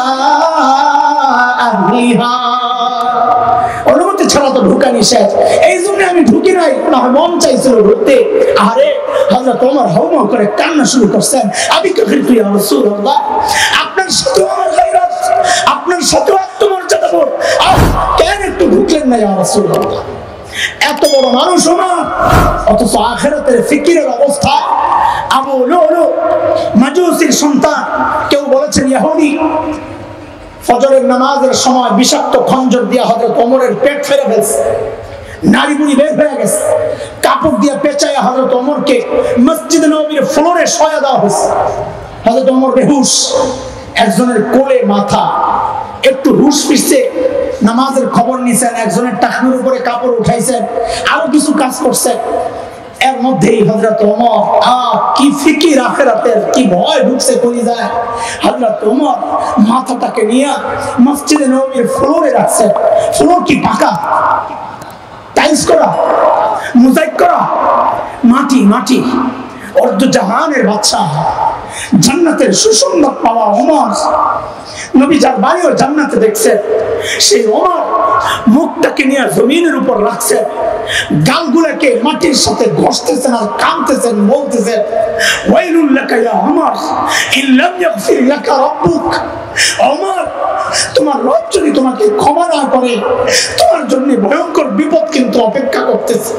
S1: আহলিহা। অনুমতি ছাড়া তো ঢোকা নিষেধ, এই জন্য আমি ঢুকি নাই, না মন চাইছিল ঢুকতে। আরে হযরত ওমর হাউমাউ করে কান্না শুরু করছেন, আবি কাফিরতু ইয়া রাসূলুল্লাহ, আপনার সাথে আমার গায়রত, আপনার সাথে আত্মমর্যাদা বোধ, কেন একটু ঢুকলেন না ইয়া রাসূলুল্লাহ? এত বড় মানুষ ওমর, অথচ আখিরাতের ফিকিরের অবস্থা। আবু লুলু মাজুসির সন্তান, কেউ বলেছেন ইহুদি, ফজরের নামাজের সময় বিষাক্ত খঞ্জর দিয়ে হযরত ওমরের পেট ফেরে ফেলছে, নারী বুড়ি বের হয়ে গেছে, কাপড় দিয়ে পেঁচায় হযরত ওমরকে মসজিদ নববীর ফ্লোরে শোয়া দেওয়া হয়েছে। হযরত ওমর বেহুশ, একজনের কোলে মাথা, একটু হুশ ফিরছে, নামাজের খবর নিছেন, একজনের টাকনুর উপরে কাপড় উঠাইছেন, আরো কিছু কাজ করছেন। এর মধ্যেই হযরত ওমর কি ফিকির আখিরাতের, কি ভয় ঢুকছে কলিজায়। হযরত ওমর মাথাটাকে নিয়ে মসজিদে নববীর ফ্লোরে রাখছে। ফ্লোর কি পাকা, টাইলস করা, মোজাইক করা, মাটি মাটি। অর্ধ জাহানের বাদশা, জান্নাতের সুসংবাদ পাওয়া ওমর, নবী যার বাড়িও জান্নাতে দেখছেন, সেই ওমর মুখটাকে নিয়ে জমিনের উপর রাখছেন, গালগুলোকে মাটির সাথে ঘষতেছেন আর কাঁদতেছেন, বলতেছেন ওয়াইলুল লাকা ইয়া ওমর ইন লাম ইয়াগফির লাকা রাব্বুক। ওমর, তোমার রব যদি তোমাকে ক্ষমা না করে, তোমার জন্য ভয়ঙ্কর বিপদ কিন্তু অপেক্ষা করতেছে।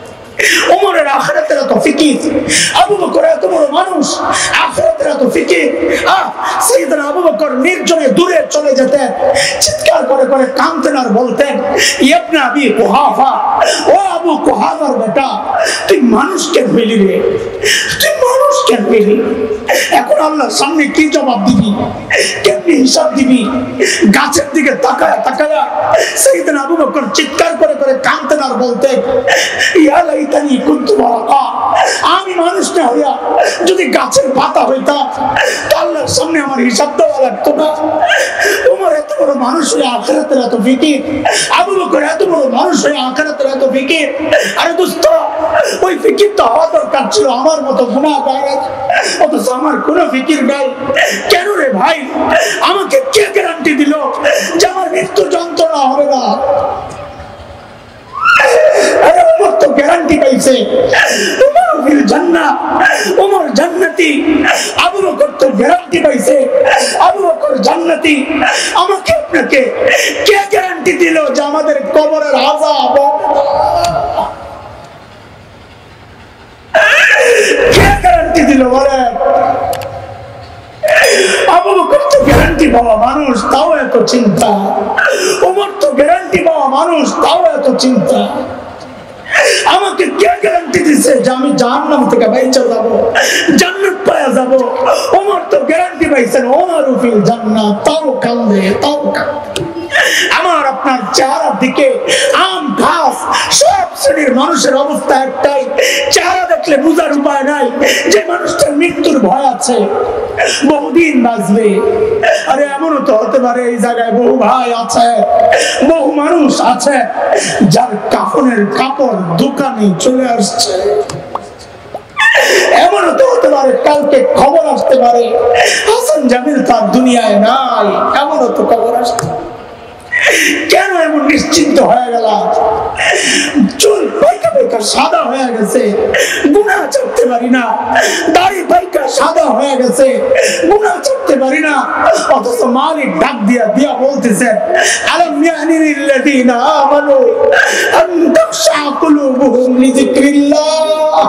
S1: ওমরের আখিরাতের এত ফিকির, আবু বকর এত বড় মানুষ, আখিরাতের এত ফিকির। সাইয়েদনা আবু বকর নির্জনে দূরে চলে যেতেন, চিৎকার করে করে কাঁদতেন আর বলতেন ইবনে আবি কুহাফা, ও আবু কুহাফার বেটা, তুই মানুষ কেন হইলি রে? তুই মানুষ কেন হইলি? এখন আল্লাহর সামনে কি জবাব দিবি, কেমনি হিসাব দিবি? গাছের দিকে তাকায়া তাকায়া সাইয়েদনা আবু বকর চিৎকার করে করে কাঁদতেন আর বলতেন ইয়া লাইতানি কুনতু বারাকা, আমি মানুষ না হইয়া যদি গাছের পাতা হইতাম, আল্লাহর সামনে আমার হিসাব দেওয়া লাগতো না। ওমর এত বড় মানুষ হয়ে আখিরাতের এত ফিকির, আবু বকর এত বড় মানুষ হয়ে আখিরাতের এত ফিকির। আরে দোস্ত, ওই ফিকির তো হওয়া দরকার ছিল আমার মতো গুনাহগার, অথচ আমার কোনো ফিকির নাই। কেন রে ভাই? আমাকে কে গ্যারান্টি দিল যে আমার মৃত্যু যন্ত্রণা হবে না? ওমর তো গ্যারান্টি পাইছে, ওমর ফিল জান্নাহ, ওমর জান্নাতি। আবু বকর তো গ্যারান্টি পাইছে, আবু বকর জান্নাতি। আমাকে আপনাকে কে গ্যারান্টি দিল যে আমাদের কবরের আযাব? কে গ্যারান্টি দিল বলে? আবু বকর তো গ্যারান্টি পাওয়া মানুষ, তাও এত চিন্তা। ওমর তো গ্যারান্টি পাওয়া মানুষ, তাও এত চিন্তা। আমাকে কে গ্যারান্টি দিছে যে আমি জাহান্নাম থেকে বাইচা যাব, জান্নাত পাওয়া যাব? ওমর তো গ্যারান্টি পাইছেন ওমরু ফিল জান্নাহ, তাও কান্দে, তাও কান্দে। আমার আপনার চেহারার দিকে আম ঘাস সব শ্রেণীর মানুষের অবস্থা একটাই, চেহারা দেখলে বুঝার উপায় নাই যে মানুষটার মৃত্যুর ভয় আছে, বহুদিন বাঁচবে। আরে এমনও তো হতে পারে এই জায়গায় বহু ভাই আছে, বহু মানুষ আছে যার কাফনের কাপড় দোকানে চলে আসছে। এমনও তো হতে পারে কালকে খবর আসতে পারে হাসান জামিল তার দুনিয়ায় নাই, এমনও তো খবর আসতে। কেন এমন নিশ্চিন্ত হয়ে গেল? চুল পাইকা পাইকা সাদা হয়ে গেছে, গুনাহ ছাড়তে পারি না। দাড়ি পাইকা সাদা হয়ে গেছে, গুনাহ ছাড়তে পারি না। অথচ মালিক ডাক দিয়া দিয়া বলতেছেন, আলাম ইয়ানি লিল্লাযিনা আমানু আন তাখশা কুলুবুহুম লিযিকরিল্লাহ।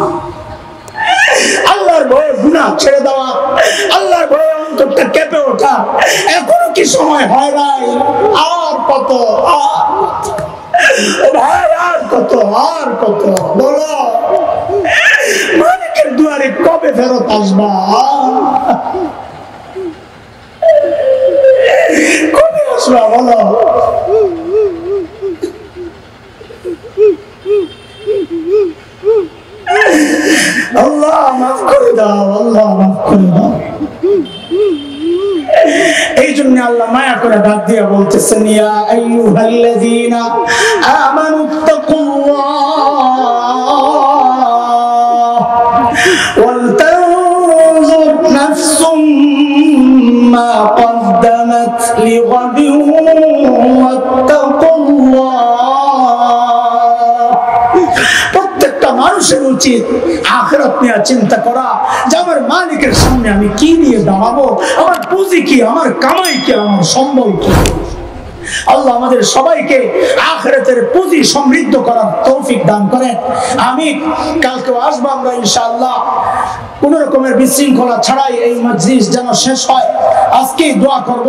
S1: আল্লাহর ভয়ে গুনাহ ছেড়ে দেওয়া, আল্লাহর ভয়ে অন্তরটা কেঁপে ওঠা, এখনো কি সময় হয় নাই? আর কত, ভাই আর কত, আর কত বলো, মালিকের দুয়ারে কবে ফেরত আসবা? কবে আসবা বলো? আল্লাহ মাফ করে দাও, আল্লাহ মাফ করে দাও। এই জন্য আল্লাহ মায়া করে ডাক দিয়া বলতেছেন, ইয়া আইয়ুহাল্লাযীনা আমানুত্তাকুল্লাহ ওয়াল তানজুর নাফসুম মা কদ্দামাত লিগাদিন ওয়াত্তাকুল্লাহ। মানুষের উচিত আখিরাত নিয়ে চিন্তা করা, যে আমার মালিকের সামনে আমি কি নিয়ে দাঁড়াবো, আমার পুঁজি কি, আমার কামাই কি, আমার সম্বল কি। আল্লাহ আমাদের সবাইকে আখিরাতের পুঁজি সমৃদ্ধ করার তৌফিক দান করেন। আমি কালকে আসবো আমরা ইনশাআল্লাহ, কোন রকমের বিশৃঙ্খলা ছাড়াই এই মজলিস যেন শেষ হয়। আজকে দোয়া করব,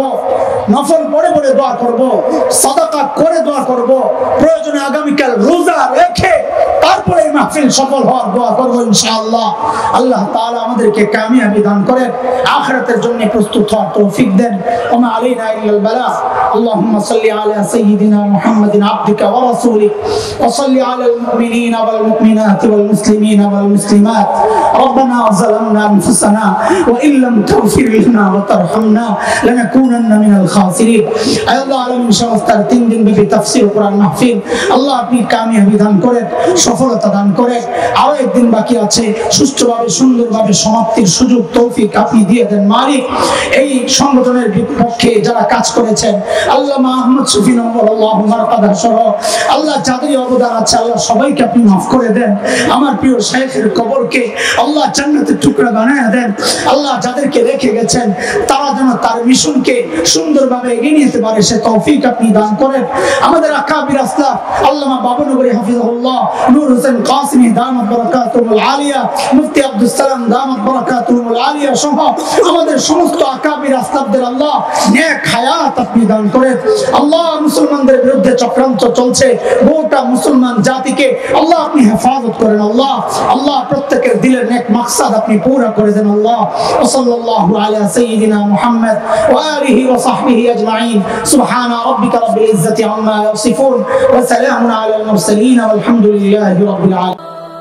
S1: নফল পড়ে পড়ে দোয়া করব, সাদাকা করে দোয়া করব, প্রয়োজনে আগামীকাল রোজা রেখে তারপরে এই মাহফিল সফল হওয়ার দোয়া করব ইনশাআল্লাহ। আল্লাহ তাআলা আমাদেরকে কামিয়াবি দান করেন, আখিরাতের জন্য প্রস্তুত হওয়ার তৌফিক দেন। ওমা আলাইনা ইল্লাল বালাগ। আল্লাহুম্মা সাল্লি আলা সাইয়্যিদিনা মুহাম্মাদিন আবদিকা ওয়া রাসূলিক ওয়া সাল্লি আলাল মুমিনিনা ওয়াল মুমিনাতি ওয়াল মুসলিমিনা ওয়াল মুসলিমাত। রব্বানা ظلمنا أنفسنا وإن لم تغفر لنا وترحمنا لنكونن من الخاسرين। আল্লাহ আলামিন সমস্তার 3 দিন ব্যাপী তাফসীর কোরআন মাহফিল আল্লাহ আপনি কামিয়াবি দান করেন, সফলতা দান করেন। আরো একদিন বাকি আছে, সুষ্ঠুভাবে সুন্দরভাবে সমাপ্তির সুযোগ তৌফিক আপনি দিয়ে দেন মালিক। এই সংগঠনের বিপক্ষে যারা কাজ করেছেন, আল্লাহ আহমদ সুফি নম্বর আল্লাহ মারকাদা সহ আল্লাহ যাদের অবদান আছে আল্লাহ সবাইকে আপনি মাফ করে দেন। আমার প্রিয় শাইখের কবরকে আল্লাহ জান্নাতের টুকরা বানায় দেন। আল্লাহ যাদেরকে রেখে গেছেন তারা যেন তার মিশনকে সুন্দরভাবে এগিয়ে নিতে পারে সে তৌফিক আপনি দান করেন। আমাদের আকাবির আসলাফ আল্লামা বাবনগরী হাফিজাহুল্লাহ, নূর হোসেন কাসিমি দামাত বারাকাতুহুল আলিয়া, মুফতি আব্দুস সালাম দামাত বারাকাতুহুল আলিয়া সহ আমাদের সমস্ত আকাবির আসলাফদের আল্লাহ নেক হায়াত আপনি দান করেন। আল্লাহ মুসলমানদের বিরুদ্ধে চক্রান্ত চলছে, গোটা মুসলমান জাতিকে আল্লাহ আপনি হেফাজত করেন। আল্লাহ আল্লাহ প্রত্যেকের দিলের নেক মাকসাদ আপনি পুরা করে দেন। আল্লাহ ওয়া সাল্লাল্লাহু আলা সাইয়্যিদিনা মুহাম্মদ ওয়া আলিহি ওয়া সাহবিহি আজমাইন। সুবহানা রাব্বিকা রাব্বিল ইজ্জাতি আম্মা ইয়াসিফুন ওয়া সালামুন আলাল মুরসালিন ওয়ালহামদুলিল্লাহি রাব্বিল আলামিন।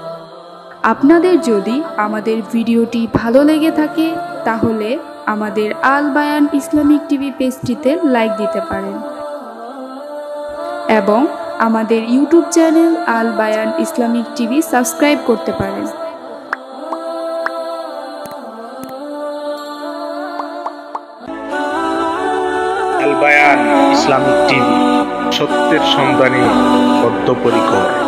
S3: আপনাদের যদি আমাদের ভিডিওটি ভালো লেগে থাকে তাহলে আমাদের আল বায়ান ইসলামিক টিভি পেজটিতে লাইক দিতে পারেন এবং আমাদের YouTube channel Al Bayan Islamic TV subscribe করতে পারেন।
S4: আল বায়ান ইসলামিক টিভি, সত্যের সন্ধানে বদ্ধপরিকর।